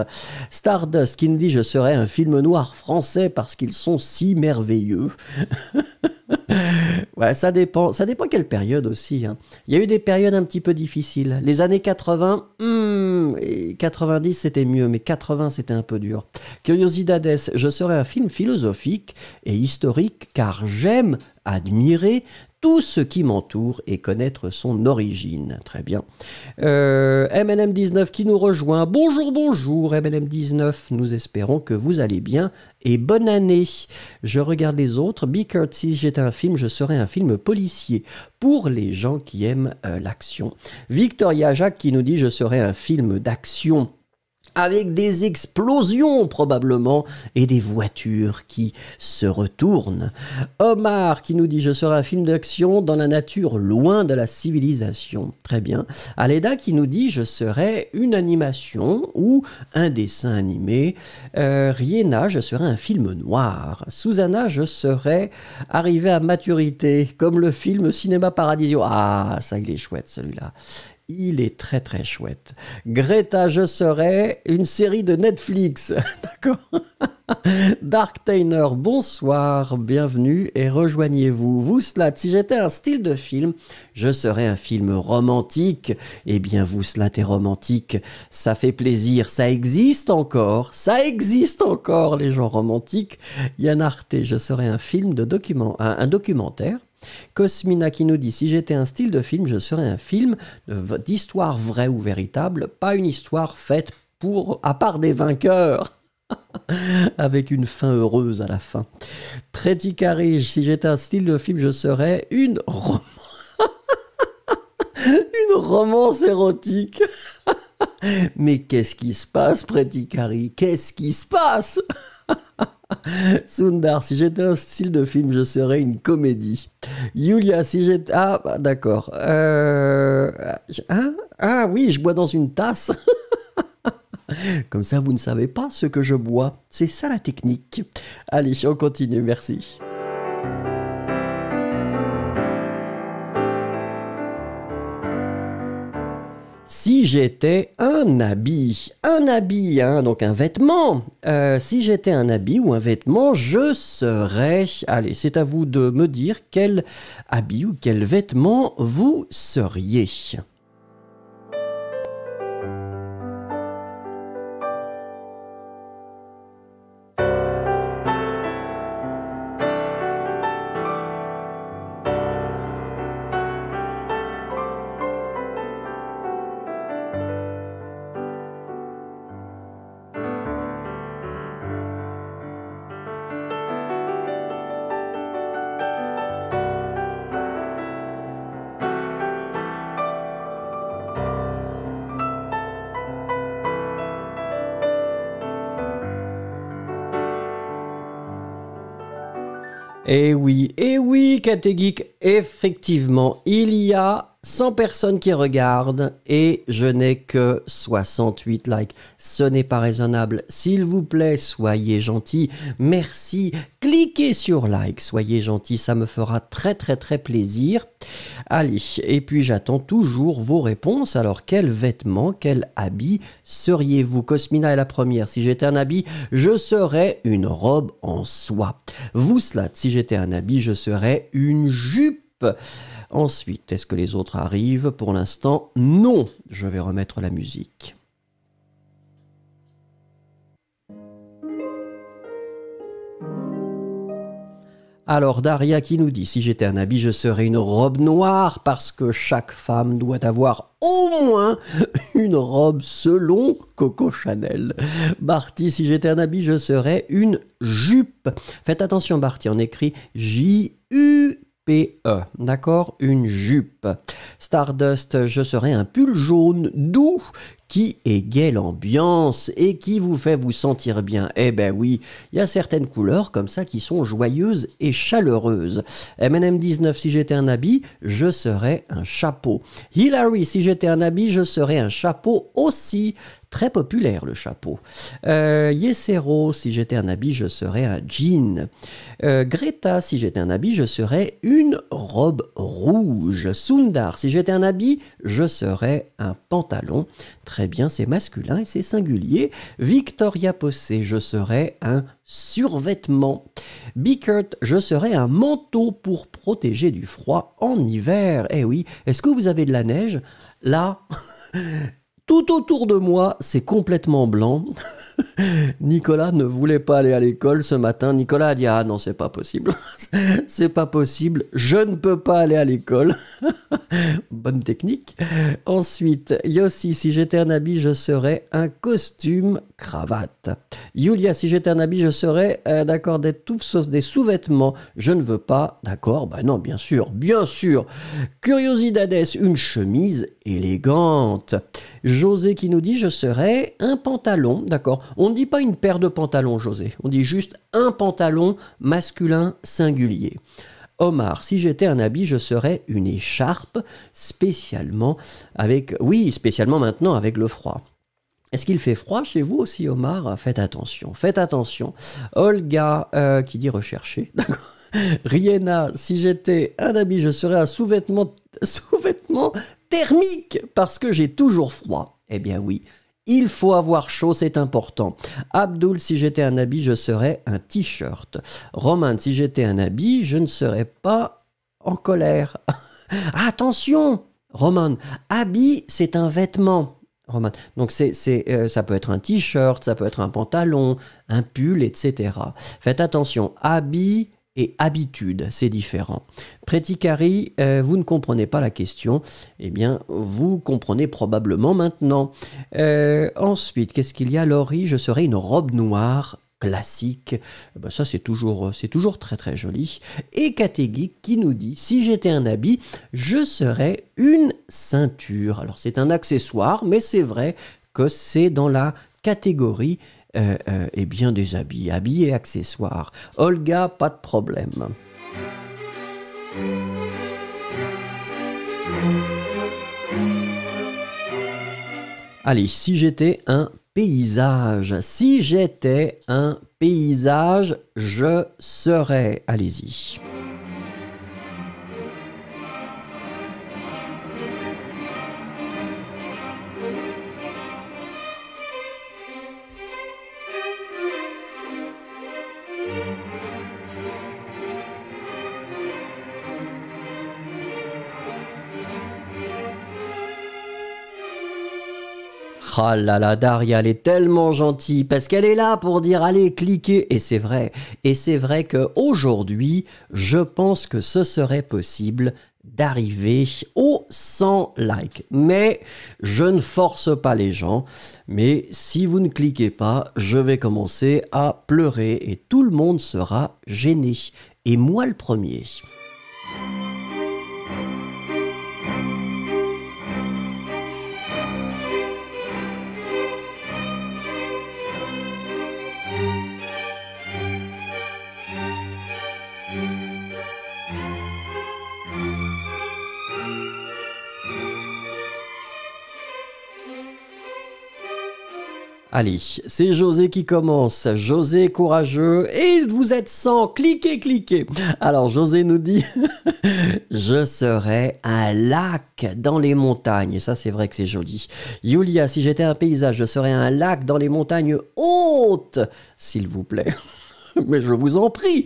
Stardust qui nous dit « Je serais un film noir français parce qu'ils sont si merveilleux ». Ouais, ça dépend quelle période aussi. Hein. Il y a eu des périodes un petit peu difficiles. Les années 80, et 90 c'était mieux, mais 80 c'était un peu dur. Curiosidades, je serais un film philosophique et historique car j'aime admirer tout ce qui m'entoure et connaître son origine. Très bien. MNM19 qui nous rejoint. Bonjour, bonjour MNM19. Nous espérons que vous allez bien et bonne année. Je regarde les autres. Bickert, si j'étais un film, je serais un film policier pour les gens qui aiment l'action. Victoria Jacques qui nous dit je serais un film d'action avec des explosions probablement et des voitures qui se retournent. Omar qui nous dit « Je serai un film d'action dans la nature, loin de la civilisation ». Très bien. Aleda qui nous dit « Je serai une animation ou un dessin animé ». Riena, je serai un film noir. Susanna, je serai arrivé à maturité, comme le film Cinéma Paradiso. Ah, ça il est chouette celui-là. Il est très très chouette. Greta, je serai une série de Netflix. D'accord. Darktainer, bonsoir, bienvenue et rejoignez-vous. Vous, Slat, si j'étais un style de film, je serais un film romantique. Eh bien, vous, Slat, et romantique, ça fait plaisir. Ça existe encore, les gens romantiques. Yann Arte, je serais un film de un documentaire. Cosmina qui nous dit « Si j'étais un style de film, je serais un film d'histoire vraie ou véritable, pas une histoire faite à part des vainqueurs. » Avec une fin heureuse à la fin. Pretty Carré, si j'étais un style de film, je serais une romance érotique. Mais qu'est-ce qui se passe, Pretty Carré? Qu'est-ce qui se passe? Sundar, si j'étais un style de film, je serais une comédie. Yulia, si j'étais... Ah, bah, d'accord. Ah oui, je bois dans une tasse. Comme ça, vous ne savez pas ce que je bois. C'est ça la technique. Allez, on continue, merci. Si j'étais un habit, hein, donc un vêtement, si j'étais un habit ou un vêtement, je serais... Allez, c'est à vous de me dire quel habit ou quel vêtement vous seriez. Et oui, Catégeek, effectivement, il y a 100 personnes qui regardent et je n'ai que 68 likes. Ce n'est pas raisonnable. S'il vous plaît, soyez gentils. Merci. Cliquez sur like. Soyez gentils. Ça me fera très plaisir. Allez. Et puis j'attends toujours vos réponses. Alors quel vêtement, quel habit seriez-vous? Cosmina est la première. Si j'étais un habit, je serais une robe en soie. Vous, Slat, si j'étais un habit, je serais une jupe. Ensuite, est-ce que les autres arrivent? Pour l'instant, non. Je vais remettre la musique. Alors, Daria qui nous dit, si j'étais un habit, je serais une robe noire parce que chaque femme doit avoir au moins une robe selon Coco Chanel. Barty, si j'étais un habit, je serais une jupe. Faites attention, Barty, on écrit J-U-P-E, d'accord? Une jupe. Stardust, je serais un pull jaune doux qui égaye l'ambiance et qui vous fait vous sentir bien. Eh ben oui, il y a certaines couleurs comme ça qui sont joyeuses et chaleureuses. M&M19, si j'étais un habit, je serais un chapeau. Hilary, si j'étais un habit, je serais un chapeau aussi. Très populaire le chapeau. Yesero, si j'étais un habit, je serais un jean. Greta, si j'étais un habit, je serais une robe rouge. Sundar, si j'étais un habit, je serais un pantalon. Très bien, c'est masculin et c'est singulier. Victoria Possé, je serais un survêtement. Bickert, je serais un manteau pour protéger du froid en hiver. Eh oui, est-ce que vous avez de la neige? Là tout autour de moi, c'est complètement blanc. Nicolas ne voulait pas aller à l'école ce matin. Nicolas a dit « Ah non, c'est pas possible. C'est pas possible. Je ne peux pas aller à l'école. » Bonne technique. Ensuite, Yossi, si j'étais un habit, je serais un costume cravate. Yulia, si j'étais un habit, je serais d'accord d'être tout sauf des sous-vêtements. Je ne veux pas. D'accord, bah non, bien sûr, bien sûr. Curiosidades, une chemise élégante. José qui nous dit je serais un pantalon, d'accord. On ne dit pas une paire de pantalons, José. On dit juste un pantalon masculin singulier. Omar, si j'étais un habit, je serais une écharpe, spécialement avec... Oui, spécialement maintenant avec le froid. Est-ce qu'il fait froid chez vous aussi, Omar? Faites attention, faites attention. Olga, qui dit rechercher, d'accord. Rihanna, si j'étais un habit, je serais un sous-vêtement thermique parce que j'ai toujours froid. Eh bien oui, il faut avoir chaud, c'est important. Abdul, si j'étais un habit, je serais un t-shirt. Roman, si j'étais un habit, je ne serais pas en colère. Attention, Roman, habit, c'est un vêtement. Roman. Donc ça peut être un t-shirt, ça peut être un pantalon, un pull, etc. Faites attention, habit et habitude, c'est différent. Préticari, vous ne comprenez pas la question. Eh bien, vous comprenez probablement maintenant. Ensuite, qu'est-ce qu'il y a? Laurie, je serais une robe noire classique. Ben ça, c'est toujours très joli. Et Kategui qui nous dit, si j'étais un habit, je serais une ceinture. Alors, c'est un accessoire, mais c'est vrai que c'est dans la catégorie et bien des habits, habits et accessoires. Olga, pas de problème. Allez, si j'étais un paysage, si j'étais un paysage, je serais... Allez-y. Oh là là, Daria, elle est tellement gentille parce qu'elle est là pour dire allez, cliquez. Et c'est vrai. Et c'est vrai qu'aujourd'hui, je pense que ce serait possible d'arriver aux 100 likes. Mais je ne force pas les gens. Mais si vous ne cliquez pas, je vais commencer à pleurer et tout le monde sera gêné. Et moi le premier. Allez, c'est José qui commence. José courageux. Et vous êtes 100. Cliquez, cliquez. Alors, José nous dit je serais un lac dans les montagnes. Et ça, c'est vrai que c'est joli. Yulia, si j'étais un paysage, je serais un lac dans les montagnes hautes. S'il vous plaît. Mais je vous en prie.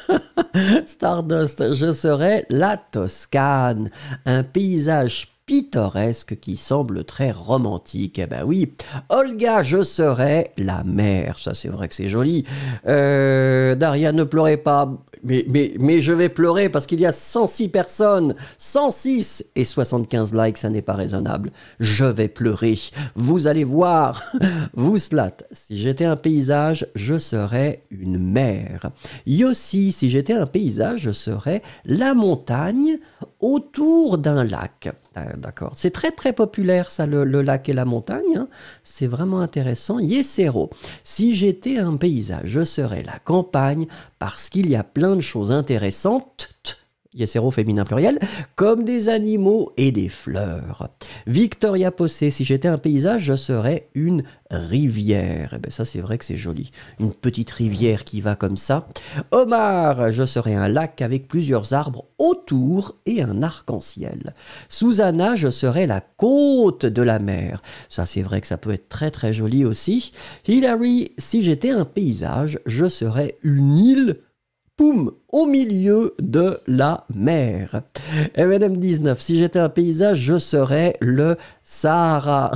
Stardust, je serais la Toscane. Un paysage pittoresque qui semble très romantique. Eh ben oui. Olga, je serais la mer. Ça, c'est vrai que c'est joli. Daria, ne pleurez pas. Mais je vais pleurer parce qu'il y a 106 personnes. 106 et 75 likes, ça n'est pas raisonnable. Je vais pleurer. Vous allez voir. Vous slat. Si j'étais un paysage, je serais une mer. Yossi, si j'étais un paysage, je serais la montagne autour d'un lac. D'accord. C'est très très populaire ça, le lac et la montagne. Hein. C'est vraiment intéressant. Yesero, si j'étais un paysage, je serais la campagne parce qu'il y a plein de choses intéressantes. Yesero féminin pluriel, comme des animaux et des fleurs. Victoria Possé, si j'étais un paysage, je serais une rivière. Eh bien ça c'est vrai que c'est joli. Une petite rivière qui va comme ça. Omar, je serais un lac avec plusieurs arbres autour et un arc-en-ciel. Susanna, je serais la côte de la mer. Ça c'est vrai que ça peut être très très joli aussi. Hilary, si j'étais un paysage, je serais une île poum, au milieu de la mer. Et Madame 19, si j'étais un paysage, je serais le Sahara.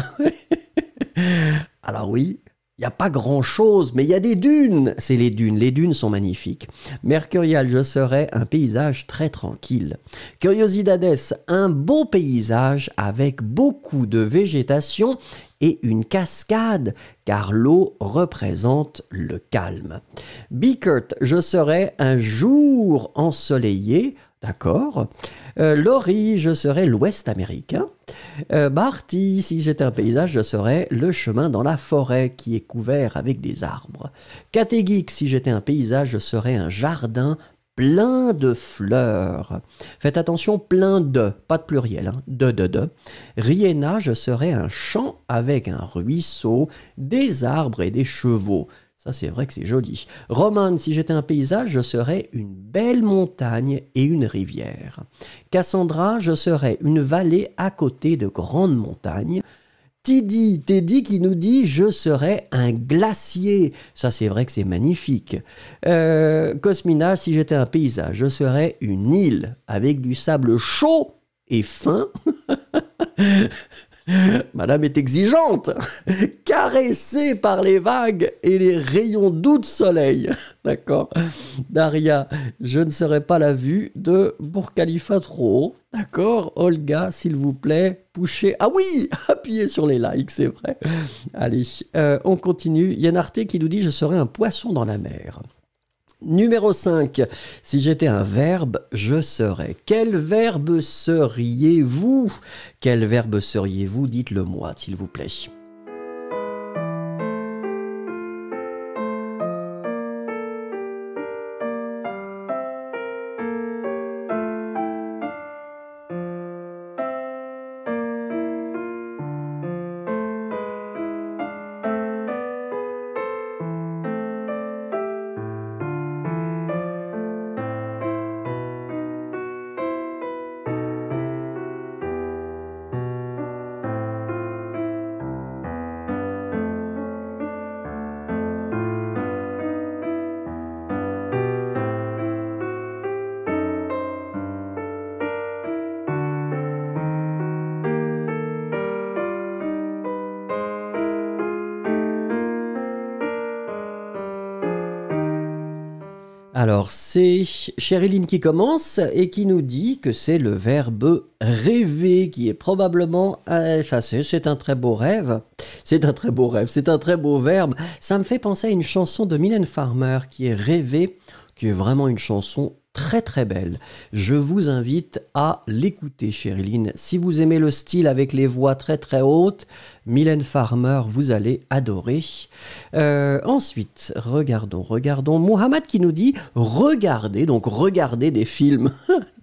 Alors oui, il n'y a pas grand-chose, mais il y a des dunes. C'est les dunes. Les dunes sont magnifiques. Mercurial, je serais un paysage très tranquille. Curiosidades, un beau paysage avec beaucoup de végétation et une cascade, car l'eau représente le calme. Bickert, je serais un jour ensoleillé. D'accord. Laurie, je serais l'Ouest américain. Barty, si j'étais un paysage, je serais le chemin dans la forêt qui est couvert avec des arbres. Catégeek, si j'étais un paysage, je serais un jardin plein de fleurs. Faites attention, plein de, pas de pluriel, hein, de. Riena, je serais un champ avec un ruisseau, des arbres et des chevaux. Ça, c'est vrai que c'est joli. Roman, si j'étais un paysage, je serais une belle montagne et une rivière. Cassandra, je serais une vallée à côté de grandes montagnes. Teddy qui nous dit « Je serais un glacier ». Ça, c'est vrai que c'est magnifique. Cosmina, si j'étais un paysage, je serais une île avec du sable chaud et fin. Madame est exigeante, caressée par les vagues et les rayons doux de soleil. D'accord. Daria, je ne serai pas la vue de Burj Khalifa trop haut. D'accord. Olga, s'il vous plaît, poussez. Ah oui, appuyez sur les likes, c'est vrai. Allez, on continue. Yann Arte qui nous dit « Je serai un poisson dans la mer ». Numéro 5. Si j'étais un verbe, je serais. Quel verbe seriez-vous? Quel verbe seriez-vous? Dites-le moi, s'il vous plaît. Alors, c'est Chériline qui commence et qui nous dit que c'est le verbe rêver qui est probablement... Enfin, c'est un très beau rêve. C'est un très beau rêve, c'est un très beau verbe. Ça me fait penser à une chanson de Mylène Farmer qui est Rêver, qui est vraiment une chanson très très belle. Je vous invite à l'écouter, Chériline. Si vous aimez le style avec les voix très très hautes, Mylène Farmer, vous allez adorer. Ensuite, regardons. Mohamed qui nous dit « Regardez », donc regardez des films.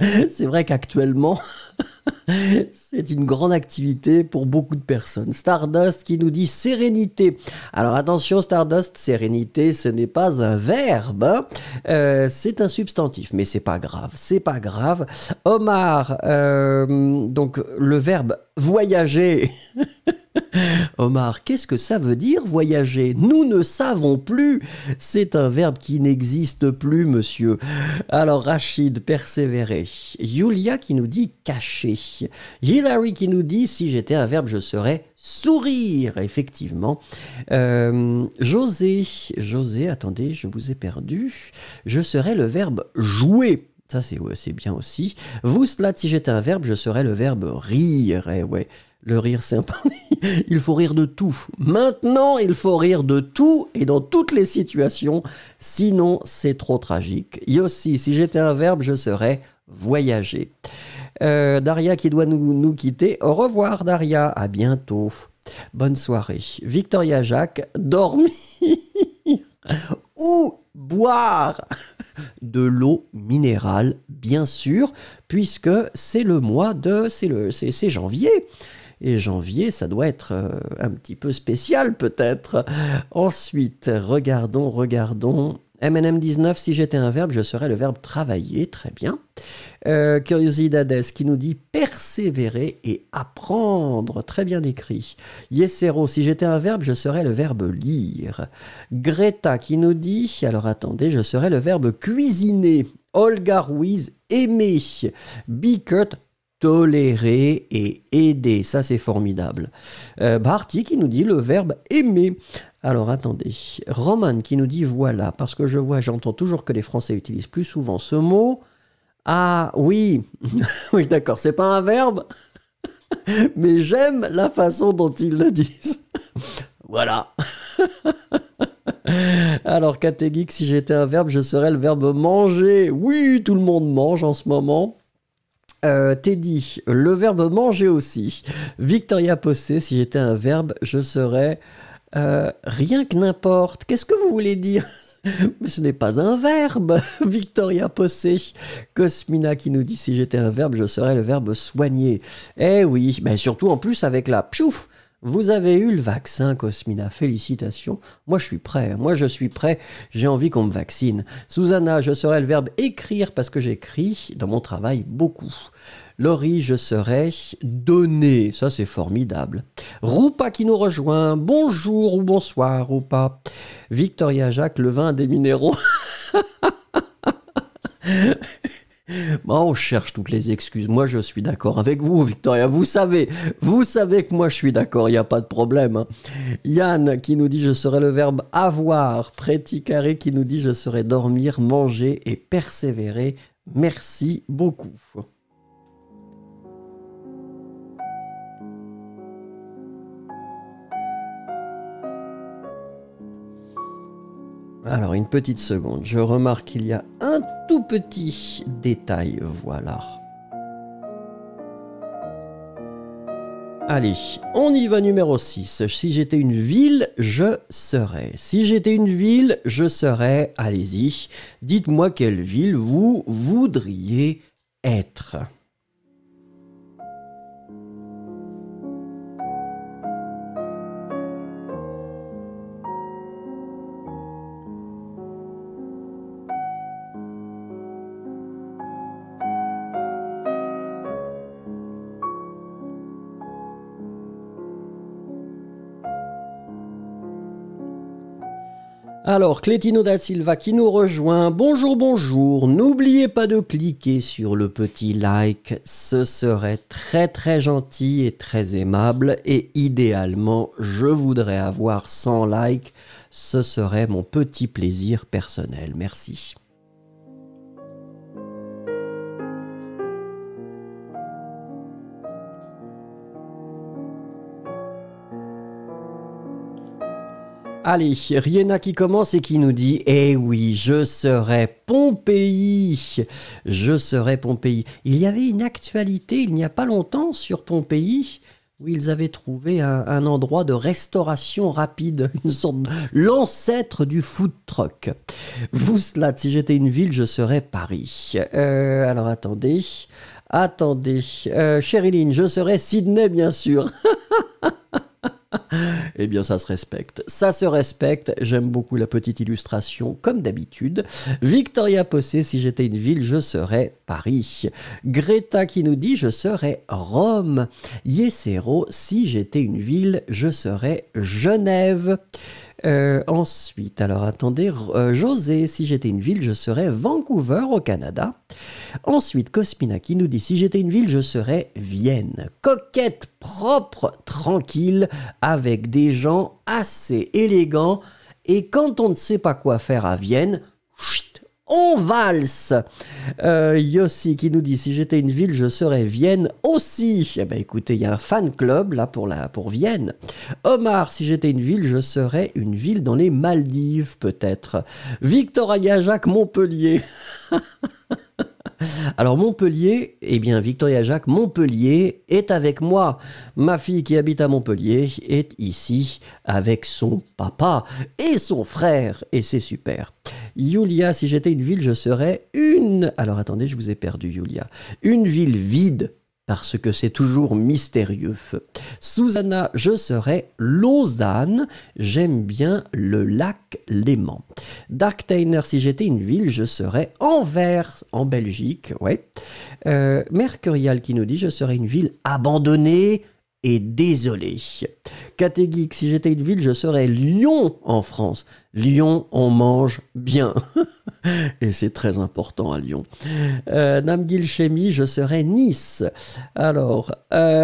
C'est vrai qu'actuellement, c'est une grande activité pour beaucoup de personnes. Stardust qui nous dit sérénité. Alors attention, Stardust, sérénité, ce n'est pas un verbe, hein. C'est un substantif, mais c'est pas grave, c'est pas grave. Omar, donc le verbe voyager. Omar, qu'est-ce que ça veut dire voyager? Nous ne savons plus. C'est un verbe qui n'existe plus, monsieur. Alors, Rachid, persévérer. Yulia qui nous dit cacher. Hilary qui nous dit si j'étais un verbe, je serais sourire. Effectivement. José, attendez, je vous ai perdu. Je serais le verbe jouer. Ça, c'est bien aussi. Vous, Slat, si j'étais un verbe, je serais le verbe rire. Eh ouais. Le rire, c'est important. Il faut rire de tout. Maintenant, il faut rire de tout et dans toutes les situations. Sinon, c'est trop tragique. Yossi, si j'étais un verbe, je serais voyager. Daria qui doit nous quitter. Au revoir, Daria. À bientôt. Bonne soirée. Victoria Jacques, dormir ou boire de l'eau minérale, bien sûr, puisque c'est le mois de... c'est janvier. Et janvier, ça doit être un petit peu spécial peut-être. Ensuite, regardons. MNM19, si j'étais un verbe, je serais le verbe travailler, très bien. Curiosidades qui nous dit persévérer et apprendre, très bien écrit. Yesero, si j'étais un verbe, je serais le verbe lire. Greta qui nous dit, alors attendez, je serais le verbe cuisiner. Olga Ruiz, aimer. Bickert, tolérer et aider, ça c'est formidable. Bharti qui nous dit le verbe aimer. Alors attendez, Roman qui nous dit voilà, parce que j'entends toujours que les Français utilisent plus souvent ce mot. Ah oui, oui d'accord, c'est pas un verbe, mais j'aime la façon dont ils le disent. Voilà. Alors Catégeek, si j'étais un verbe, je serais le verbe manger. Oui, tout le monde mange en ce moment. Teddy, le verbe manger aussi. Victoria Possé, si j'étais un verbe, je serais rien que n'importe. Qu'est-ce que vous voulez dire? Mais ce n'est pas un verbe. Victoria Possé. Cosmina qui nous dit si j'étais un verbe, je serais le verbe soigner. Eh oui, mais surtout en plus avec la pchouf. Vous avez eu le vaccin, Cosmina. Félicitations. Moi, je suis prêt. J'ai envie qu'on me vaccine. Susanna, je serai le verbe écrire parce que j'écris dans mon travail beaucoup. Laurie, je serai donner. Ça, c'est formidable. Rupa qui nous rejoint. Bonjour ou bonsoir, Rupa. Victoria Jacques, le vin des minéraux. Bon, on cherche toutes les excuses. Moi, je suis d'accord avec vous, Victoria. Vous savez que moi, je suis d'accord. Il n'y a pas de problème. Hein. Yann qui nous dit je serai le verbe avoir. Pretty Carré qui nous dit je serai dormir, manger et persévérer. Merci beaucoup. Alors, une petite seconde. Je remarque qu'il y a un tout petit détail. Voilà. Allez, on y va numéro 6. Si j'étais une ville, je serais. Si j'étais une ville, je serais... Allez-y, dites-moi quelle ville vous voudriez être. Alors, Clétino da Silva qui nous rejoint. Bonjour, bonjour. N'oubliez pas de cliquer sur le petit like. Ce serait très très gentil et très aimable. Et idéalement, je voudrais avoir 100 likes. Ce serait mon petit plaisir personnel. Merci. Allez, Riena qui commence et qui nous dit « Eh oui, je serai Pompéi !» Je serai Pompéi. Il y avait une actualité il n'y a pas longtemps sur Pompéi. où ils avaient trouvé un endroit de restauration rapide, une sorte l'ancêtre du food truck. Vouslat, si j'étais une ville, je serais Paris. Alors attendez, Chériline, je serais Sydney, bien sûr. Eh bien, ça se respecte. Ça se respecte. J'aime beaucoup la petite illustration, comme d'habitude. Victoria Possé, si j'étais une ville, je serais Paris. Greta qui nous dit, je serais Rome. Yesero, si j'étais une ville, je serais Genève. Ensuite, alors attendez, José, si j'étais une ville, je serais Vancouver au Canada. Ensuite, Cosmina qui nous dit, si j'étais une ville, je serais Vienne. Coquette, propre, tranquille, avec des gens assez élégants. Et quand on ne sait pas quoi faire à Vienne, chut, on valse. Yossi qui nous dit, si j'étais une ville, je serais Vienne aussi. Eh bien écoutez, il y a un fan club là pour Vienne. Omar, si j'étais une ville, je serais une ville dans les Maldives peut-être. Victoria Jacques, Montpellier. Alors Montpellier, eh bien Victoria Jacques, Montpellier est avec moi. Ma fille qui habite à Montpellier est ici avec son papa et son frère et c'est super. Yulia, si j'étais une ville, je serais une... Alors attendez, je vous ai perdu Yulia. Une ville vide. Parce que c'est toujours mystérieux. Susanna, je serais Lausanne. J'aime bien le lac Léman. Darktainer, si j'étais une ville, je serais Anvers, en Belgique. Ouais. Mercurial qui nous dit, je serais une ville abandonnée et désolée. Catégeek, si j'étais une ville, je serais Lyon en France. Lyon, on mange bien. Et c'est très important à Lyon. Namgil Chemi, je serais Nice. Alors,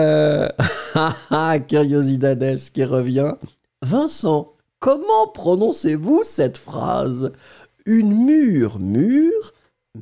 Curiosidades qui revient. Vincent, comment prononcez-vous cette phrase? Une murmure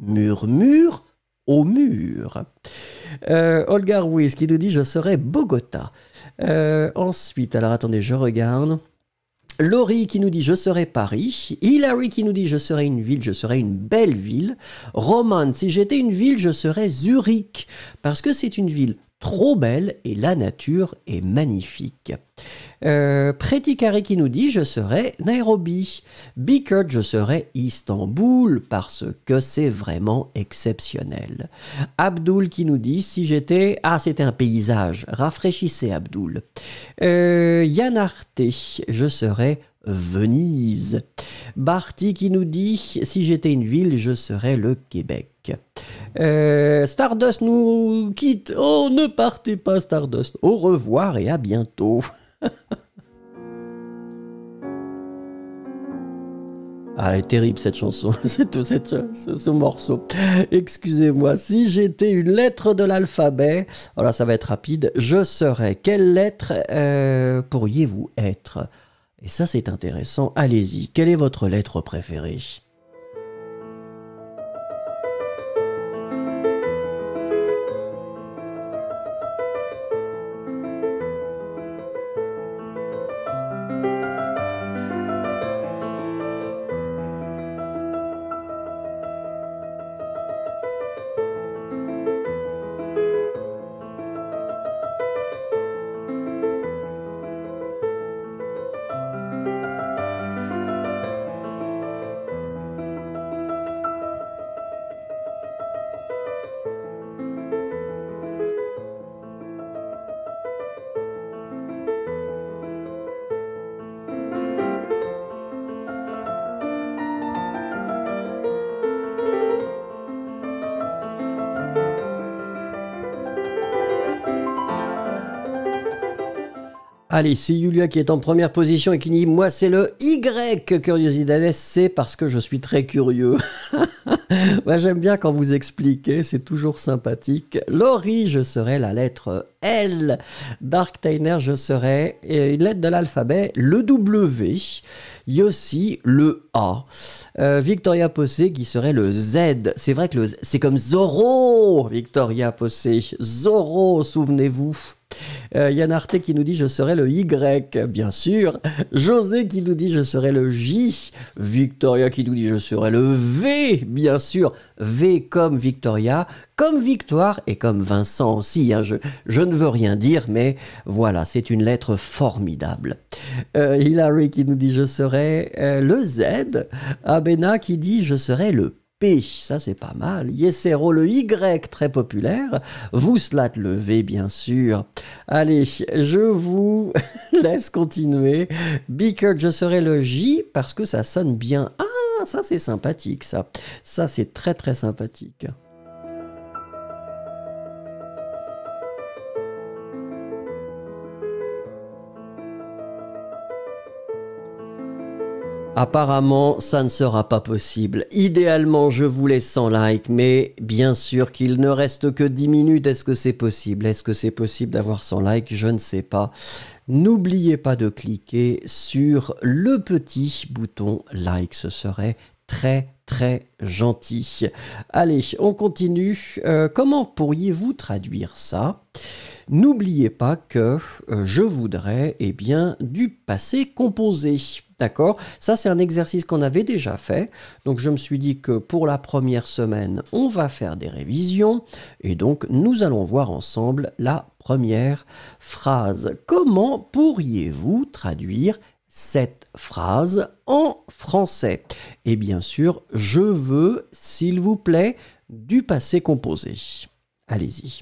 au mur. Olga Ruiz qui nous dit, je serais Bogota. Ensuite, alors attendez, je regarde. Laurie qui nous dit je serai Paris. Hilary qui nous dit je serai une ville, je serai une belle ville. Roman, si j'étais une ville, je serais Zurich. Parce que c'est une ville trop belle et la nature est magnifique. Pretty Carré qui nous dit je serai Nairobi. Bickert, je serai Istanbul parce que c'est vraiment exceptionnel. Abdul qui nous dit si j'étais... Ah, c'était un paysage. Rafraîchissez Abdul. Yann Arte, je serai Venise. Barty qui nous dit si j'étais une ville, je serais le Québec. Stardust nous quitte. Oh, ne partez pas Stardust. Au revoir et à bientôt. Ah, elle est terrible cette chanson, ce morceau. Excusez-moi, si j'étais une lettre de l'alphabet, alors ça va être rapide, je serais. Quelle lettre pourriez-vous être? Et ça c'est intéressant, allez-y, quelle est votre lettre préférée? Allez, c'est Yulia qui est en première position et qui dit « Moi, c'est le Y, Curiosidades, c'est parce que je suis très curieux. » Moi, j'aime bien quand vous expliquez, c'est toujours sympathique. Laurie, je serai la lettre L. Darktainer, je serai une lettre de l'alphabet, le W. Yossi, le A. Victoria Possé, qui serait le Z. C'est vrai que c'est comme Zorro, Victoria Possé. Zorro, souvenez-vous. Yann Arte qui nous dit je serai le Y, bien sûr. José qui nous dit je serai le J. Victoria qui nous dit je serai le V, bien sûr. V comme Victoria, comme Victoire et comme Vincent aussi. Hein. Je ne veux rien dire, mais voilà, c'est une lettre formidable. Hilary qui nous dit je serai le Z. Abena qui dit je serai le P, ça c'est pas mal. Yesero le Y, très populaire. Vouslat le V, bien sûr. Allez, je vous laisse continuer. Bickert, je serai le J parce que ça sonne bien. Ah, ça c'est sympathique, ça. Ça c'est très très sympathique. Apparemment, ça ne sera pas possible. Idéalement, je voulais 100 likes, mais bien sûr qu'il ne reste que 10 minutes. Est-ce que c'est possible? Est-ce que c'est possible d'avoir 100 likes? Je ne sais pas. N'oubliez pas de cliquer sur le petit bouton like. Ce serait très très gentil. Allez, on continue. Comment pourriez-vous traduire ça? N'oubliez pas que je voudrais du passé composé. D'accord? Ça, c'est un exercice qu'on avait déjà fait. Donc, je me suis dit que pour la première semaine, on va faire des révisions. Et donc, nous allons voir ensemble la première phrase. Comment pourriez-vous traduire cette phrase en français? Et bien sûr, je veux, s'il vous plaît, du passé composé. Allez-y.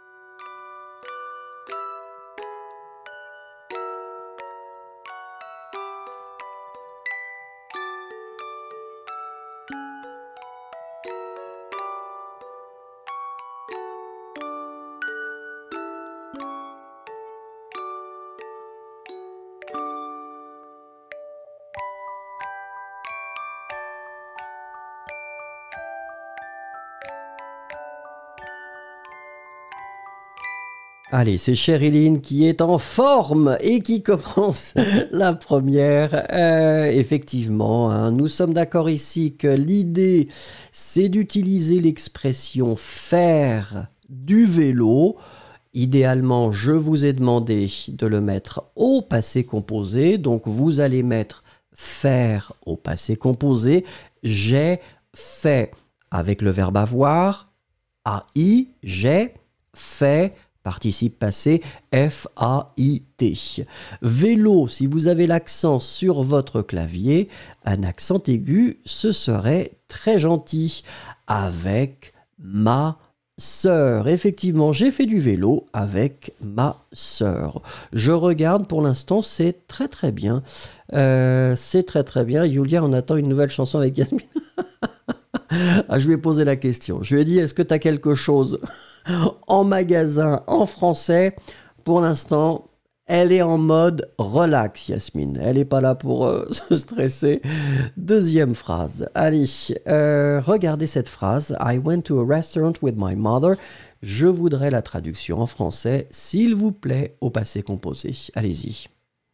Allez, c'est Sherilyn qui est en forme et qui commence la première. Effectivement, hein, nous sommes d'accord ici que l'idée, c'est d'utiliser l'expression faire du vélo. Idéalement, je vous ai demandé de le mettre au passé composé. Donc, vous allez mettre faire au passé composé. J'ai fait avec le verbe avoir. AI, j'ai fait. Participe passé, F-A-I-T. Vélo, si vous avez l'accent sur votre clavier, un accent aigu, ce serait très gentil. Avec ma sœur. Effectivement, j'ai fait du vélo avec ma sœur. Je regarde, pour l'instant, c'est très très bien. C'est très très bien. Julia, on attend une nouvelle chanson avec Yasmine. Ah, je lui ai posé la question. Je lui ai dit, est-ce que tu as quelque chose en magasin en français? Pour l'instant, elle est en mode relax, Yasmine. Elle n'est pas là pour se stresser. Deuxième phrase. Allez, regardez cette phrase. I went to a restaurant with my mother. Je voudrais la traduction en français, s'il vous plaît, au passé composé. Allez-y.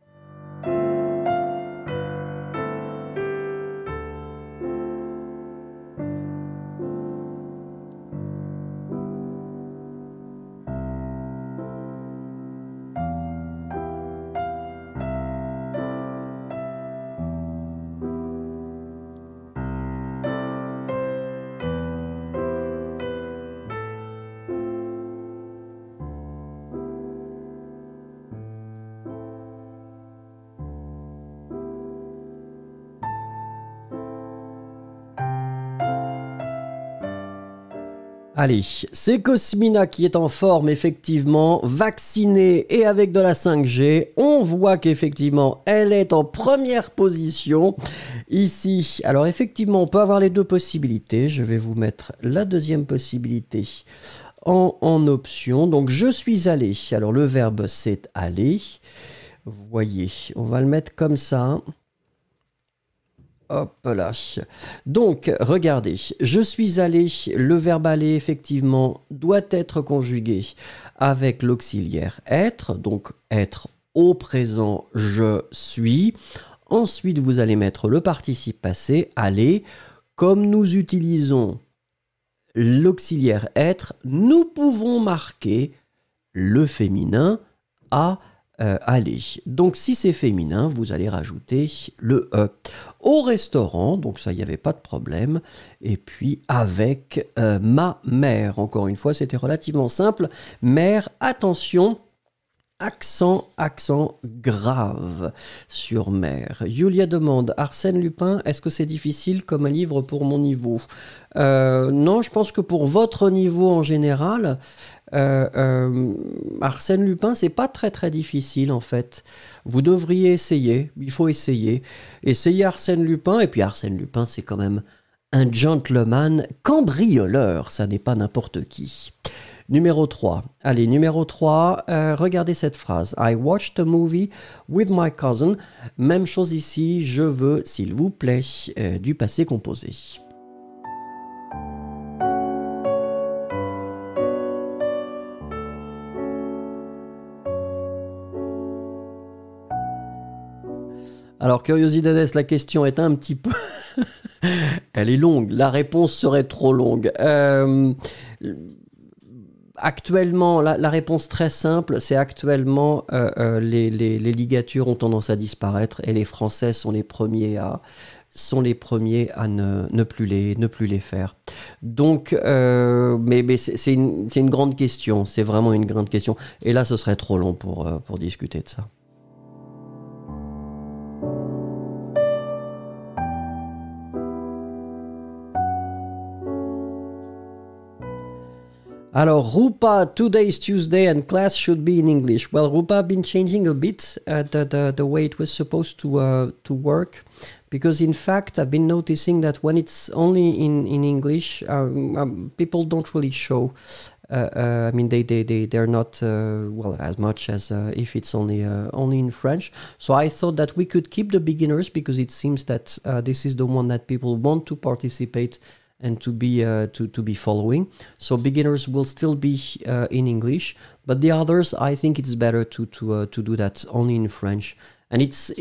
Allez, c'est Cosmina qui est en forme, effectivement, vaccinée et avec de la 5G. On voit qu'effectivement, elle est en première position ici. Alors effectivement, on peut avoir les deux possibilités. Je vais vous mettre la deuxième possibilité en option. Donc, je suis allé. Alors, le verbe, c'est aller. Vous voyez, on va le mettre comme ça. Hop là. Donc, regardez, je suis allé, le verbe aller, effectivement, doit être conjugué avec l'auxiliaire être. Donc, être au présent, je suis. Ensuite, vous allez mettre le participe passé, aller. Comme nous utilisons l'auxiliaire être, nous pouvons marquer le féminin à aller. Donc si c'est féminin, vous allez rajouter le E. Au restaurant, donc ça, il n'y avait pas de problème. Et puis avec ma mère. Encore une fois, c'était relativement simple. Mère, attention. Accent grave sur mère. Julia demande, Arsène Lupin, est-ce que c'est difficile comme un livre pour mon niveau? Non, je pense que pour votre niveau en général, Arsène Lupin, c'est pas très difficile en fait. Vous devriez essayer, il faut essayer. Essayez Arsène Lupin, et puis Arsène Lupin, c'est quand même un gentleman cambrioleur, ça n'est pas n'importe qui. Numéro 3. Allez, numéro 3, regardez cette phrase. I watched a movie with my cousin. Même chose ici, je veux, s'il vous plaît, du passé composé. Alors, Curiosités, la question est un petit peu... Elle est longue, la réponse serait trop longue. Actuellement, la réponse très simple, c'est actuellement les ligatures ont tendance à disparaître et les Français sont les premiers à ne plus les faire. Donc, mais c'est une grande question, c'est vraiment une grande question. Et là, ce serait trop long pour discuter de ça. Alors, Rupa, today's Tuesday and class should be in English. Well, Rupa, I've been changing a bit the way it was supposed to work, because in fact, I've been noticing that when it's only in English, people don't really show. I mean, they're not well as much as if it's only in French. So I thought that we could keep the beginners, because it seems that this is the one that people want to participate and to be following. So beginners will still be in English, but the others, I think it's better to do that only in French, and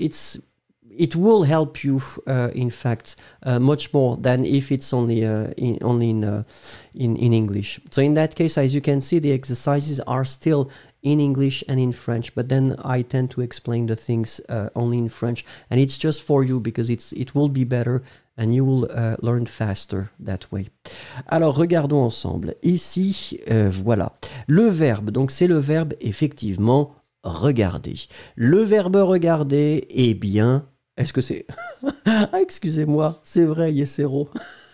it will help you in fact much more than if it's only in English. So in that case, as you can see, the exercises are still in English and in French, but then I tend to explain the things only in French, and it's just for you because it will be better and you will learn faster that way. Alors regardons ensemble. Ici, voilà. Le verbe, donc c'est le verbe effectivement regarder. Le verbe regarder, eh bien, est-ce que c'est... Ah, excusez-moi, c'est vrai, Yesero.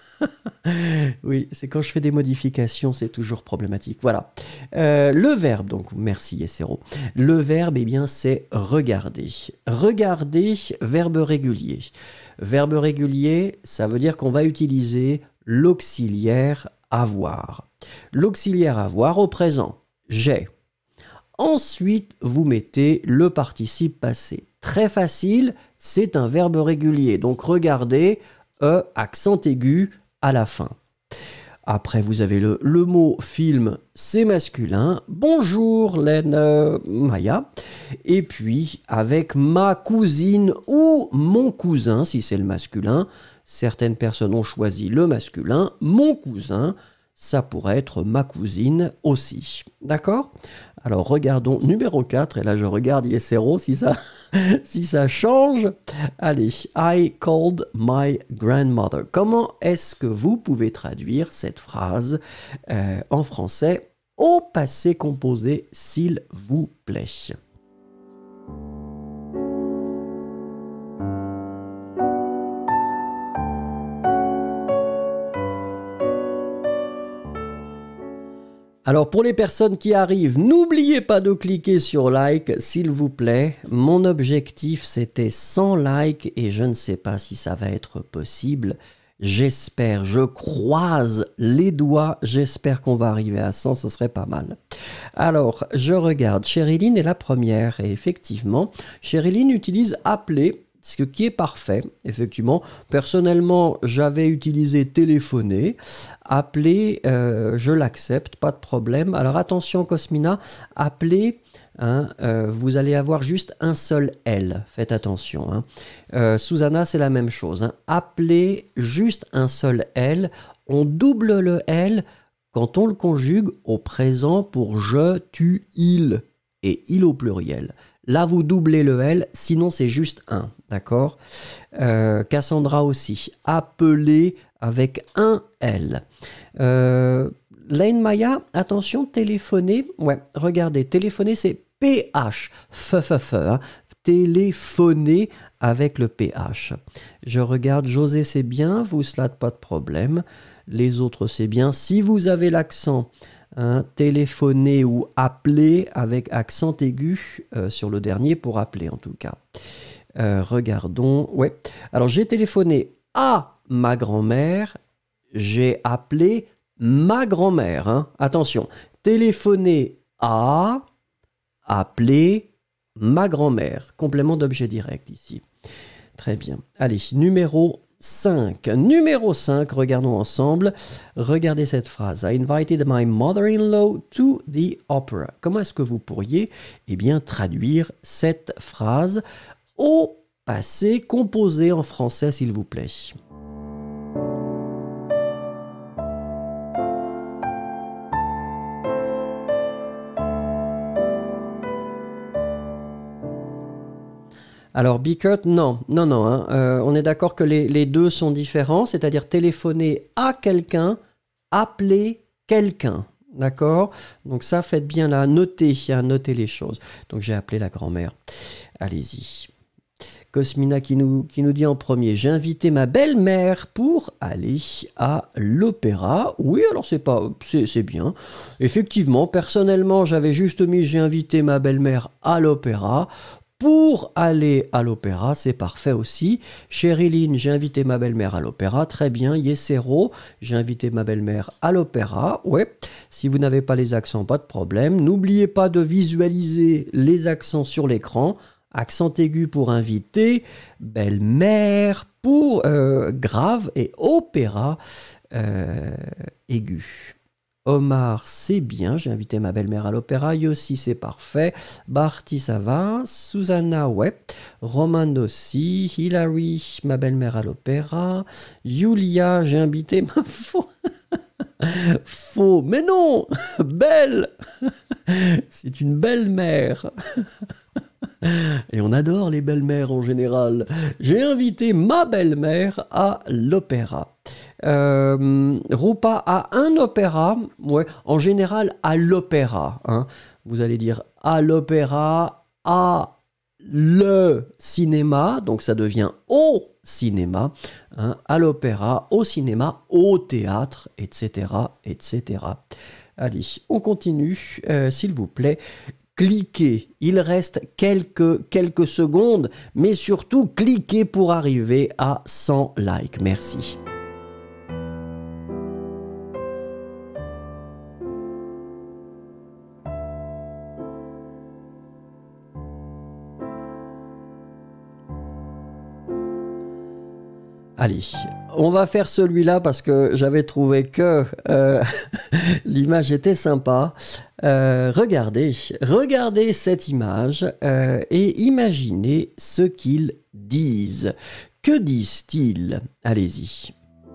Oui, c'est quand je fais des modifications, c'est toujours problématique. Voilà. Le verbe, donc merci Yesero. Le verbe, eh bien, c'est regarder. Regarder, verbe régulier. Verbe régulier, ça veut dire qu'on va utiliser l'auxiliaire avoir. L'auxiliaire avoir au présent, j'ai. Ensuite, vous mettez le participe passé. Très facile, c'est un verbe régulier. Donc regardez, accent aigu à la fin. Après, vous avez le mot film, c'est masculin. Bonjour, Laine Maya. Et puis, avec ma cousine ou mon cousin, si c'est le masculin, certaines personnes ont choisi le masculin. Mon cousin, ça pourrait être ma cousine aussi. D'accord? Alors, regardons numéro 4. Et là, je regarde Yesero si ça change. Allez, I called my grandmother. Comment est-ce que vous pouvez traduire cette phrase en français au passé composé, s'il vous plaît? Alors pour les personnes qui arrivent, n'oubliez pas de cliquer sur like, s'il vous plaît. Mon objectif, c'était 100 likes et je ne sais pas si ça va être possible. J'espère, je croise les doigts, j'espère qu'on va arriver à 100, ce serait pas mal. Alors, je regarde, Chériline est la première et effectivement, Chériline utilise appeler, ce qui est parfait, effectivement. Personnellement, j'avais utilisé téléphoner. Appeler, je l'accepte, pas de problème. Alors attention Cosmina, appeler, hein, vous allez avoir juste un seul L. Faites attention. Hein. Susanna, c'est la même chose. Hein. Appeler, juste un seul L. On double le L quand on le conjugue au présent pour je, tu, il, et il au pluriel. Là, vous doublez le L, sinon c'est juste un, d'accord? Cassandra aussi. Appeler avec un L. Lane Maya, attention, téléphoner. Ouais, regardez, téléphoner, c'est PH. Hein. Téléphoner avec le PH. Je regarde, José, c'est bien. Vous, Slat, pas de problème. Les autres, c'est bien. Si vous avez l'accent, hein, téléphoner ou appeler avec accent aigu sur le dernier pour appeler en tout cas. Regardons. Ouais. Alors, j'ai téléphoné à ma grand-mère. J'ai appelé ma grand-mère. Hein. Attention. Téléphoner à, appeler ma grand-mère. Complément d'objet direct ici. Très bien. Allez, numéro 5. Numéro 5, regardons ensemble. Regardez cette phrase. I invited my mother-in-law to the opera. Comment est-ce que vous pourriez traduire cette phrase au passé composé en français, s'il vous plaît? Alors, Bickert, non. Hein. On est d'accord que les deux sont différents, c'est-à-dire téléphoner à quelqu'un, appeler quelqu'un. D'accord? Donc ça, faites bien là, notez les choses. Donc j'ai appelé la grand-mère. Allez-y. Cosmina qui nous dit en premier, j'ai invité ma belle-mère pour aller à l'opéra. Oui, alors c'est bien. Effectivement, personnellement, j'avais juste mis, j'ai invité ma belle-mère à l'opéra. Pour aller à l'opéra, c'est parfait aussi. Chériline, j'ai invité ma belle-mère à l'opéra. Très bien. Yesero, j'ai invité ma belle-mère à l'opéra. Ouais. Si vous n'avez pas les accents, pas de problème. N'oubliez pas de visualiser les accents sur l'écran. Accent aigu pour inviter, belle-mère pour grave et opéra aigu. Omar, c'est bien, j'ai invité ma belle-mère à l'opéra. Yossi, c'est parfait. Barty, ça va. Susanna, ouais. Roman aussi. Hilary, ma belle-mère à l'opéra. Julia, j'ai invité ma faux. Mais non, belle. C'est une belle-mère. Et on adore les belles-mères en général. J'ai invité ma belle-mère à l'opéra. Rupa à un opéra, ouais, en général à l'opéra. Hein. Vous allez dire à l'opéra, à le cinéma, donc ça devient au cinéma, hein, à l'opéra, au cinéma, au théâtre, etc. etc. Allez, on continue, s'il vous plaît. Cliquez, il reste quelques secondes, mais surtout cliquez pour arriver à 100 likes. Merci. Allez, on va faire celui-là parce que j'avais trouvé que l'image était sympa. Regardez cette image et imaginez ce qu'ils disent. Que disent-ils? Allez-y.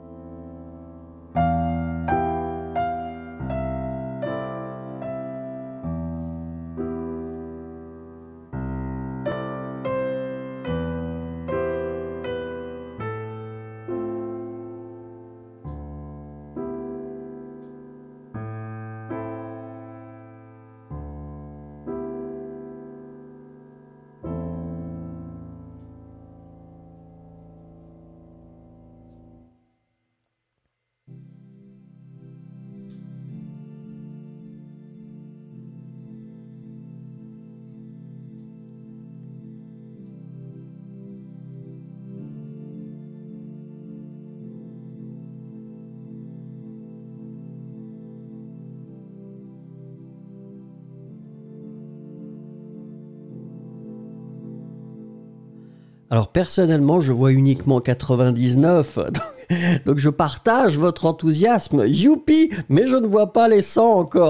Alors personnellement, je vois uniquement 99, donc je partage votre enthousiasme. Youpi, mais je ne vois pas les 100 encore.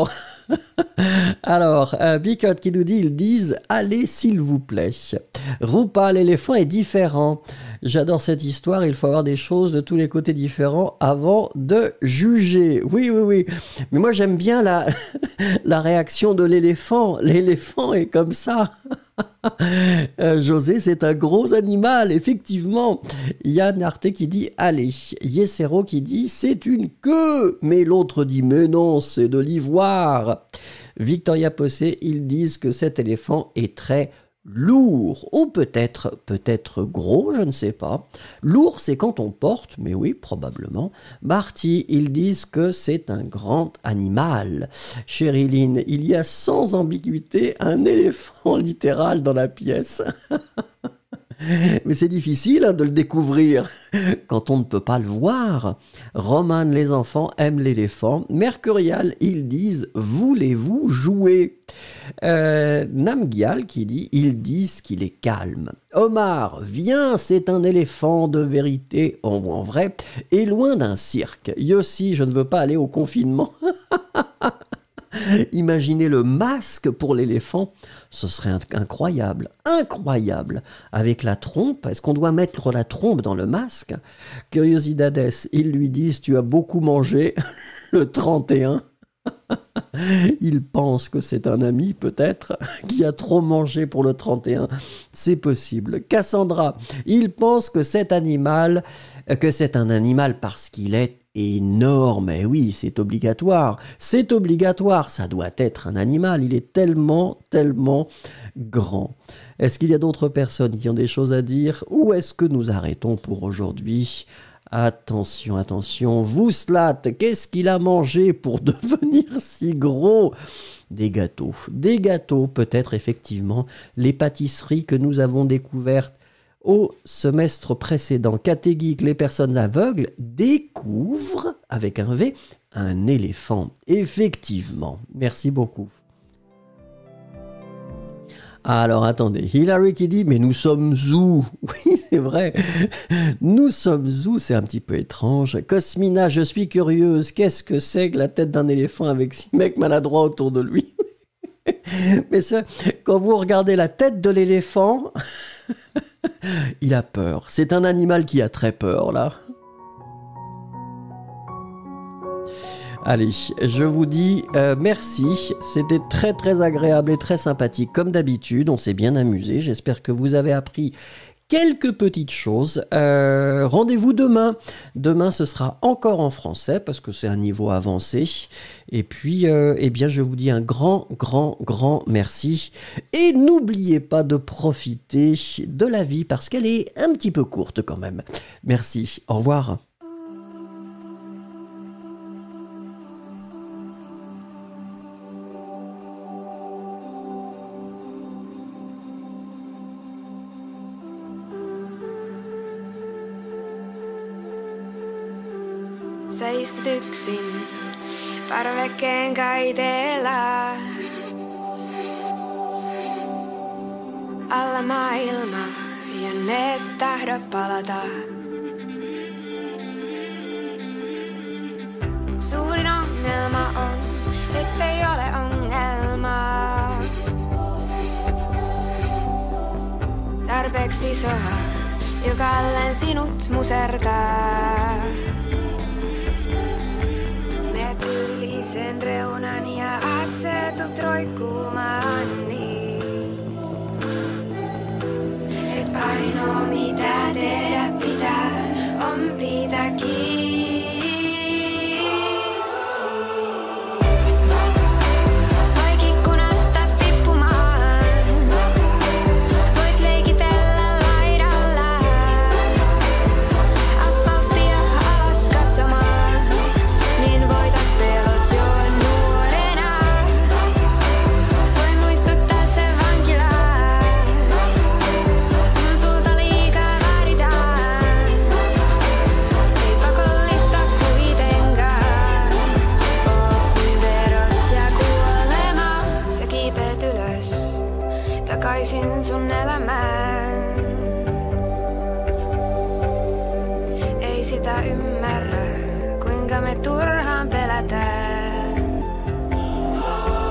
Alors, Bicotte qui nous dit, ils disent « Allez, s'il vous plaît ». Rupa, l'éléphant est différent. J'adore cette histoire, il faut avoir des choses de tous les côtés différents avant de juger. Oui, oui, oui. Mais moi, j'aime bien la réaction de l'éléphant. L'éléphant est comme ça. José, c'est un gros animal, effectivement. Yann Arte qui dit « Allez ». Yesero qui dit « C'est une queue ». Mais l'autre dit « Mais non, c'est de l'ivoire ». Victoria Possé, ils disent que cet éléphant est très lourd, ou peut-être gros, je ne sais pas. Lourd, c'est quand on porte, mais oui, probablement. Marty, ils disent que c'est un grand animal. Chériline, il y a sans ambiguïté un éléphant littéral dans la pièce. Mais c'est difficile de le découvrir quand on ne peut pas le voir. Roman, les enfants aiment l'éléphant. Mercurial, ils disent « Voulez-vous jouer ?» Namgyal qui dit « Ils disent qu'il est calme. » Omar, viens, c'est un éléphant de vérité, en vrai, et loin d'un cirque. Yossi, je ne veux pas aller au confinement. Imaginez le masque pour l'éléphant, ce serait incroyable, incroyable. Avec la trompe, est-ce qu'on doit mettre la trompe dans le masque? Curiosidades, ils lui disent, tu as beaucoup mangé le 31. Il pense que c'est un ami, peut-être, qui a trop mangé pour le 31. C'est possible. Cassandra, il pense que c'est un animal parce qu'il est énorme. Et oui, c'est obligatoire. C'est obligatoire. Ça doit être un animal. Il est tellement, tellement grand. Est-ce qu'il y a d'autres personnes qui ont des choses à dire ou est-ce que nous arrêtons pour aujourd'hui? Attention, attention. Vouslat, qu'est-ce qu'il a mangé pour devenir si gros? Des gâteaux, peut-être effectivement les pâtisseries que nous avons découvertes au semestre précédent. Catégeek, les personnes aveugles découvrent, avec un V, un éléphant. Effectivement, merci beaucoup. Alors attendez, Hilary qui dit « Mais nous sommes où ?» Oui, c'est vrai. Nous sommes où? C'est un petit peu étrange. Cosmina, je suis curieuse. Qu'est-ce que c'est que la tête d'un éléphant avec 6 mecs maladroits autour de lui? Mais ça, quand vous regardez la tête de l'éléphant, il a peur. C'est un animal qui a très peur, là. Allez, je vous dis merci, c'était très très agréable et très sympathique comme d'habitude, on s'est bien amusé, j'espère que vous avez appris quelques petites choses. Rendez-vous demain, demain ce sera encore en français parce que c'est un niveau avancé et puis eh bien je vous dis un grand merci et n'oubliez pas de profiter de la vie parce qu'elle est un petit peu courte quand même. Merci, au revoir. Sä istut yksin parvekkeen kaiteella. Alla maailma ja ne tahdo palata. Suurin ongelma on, ettei ole ongelmaa. Tarpeeksi isoa, joka alleen sinut musertaa. Sen reunan ja asetut roikkumaan niin. Et ainoa mitä tehdä pitää on pitää kiinni. Takaisin sun elämään. Ei sitä ymmärrä, kuinka me turhaan pelätään.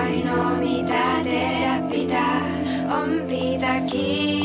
ainoa mitä tehdä pitää on pitää kiinni.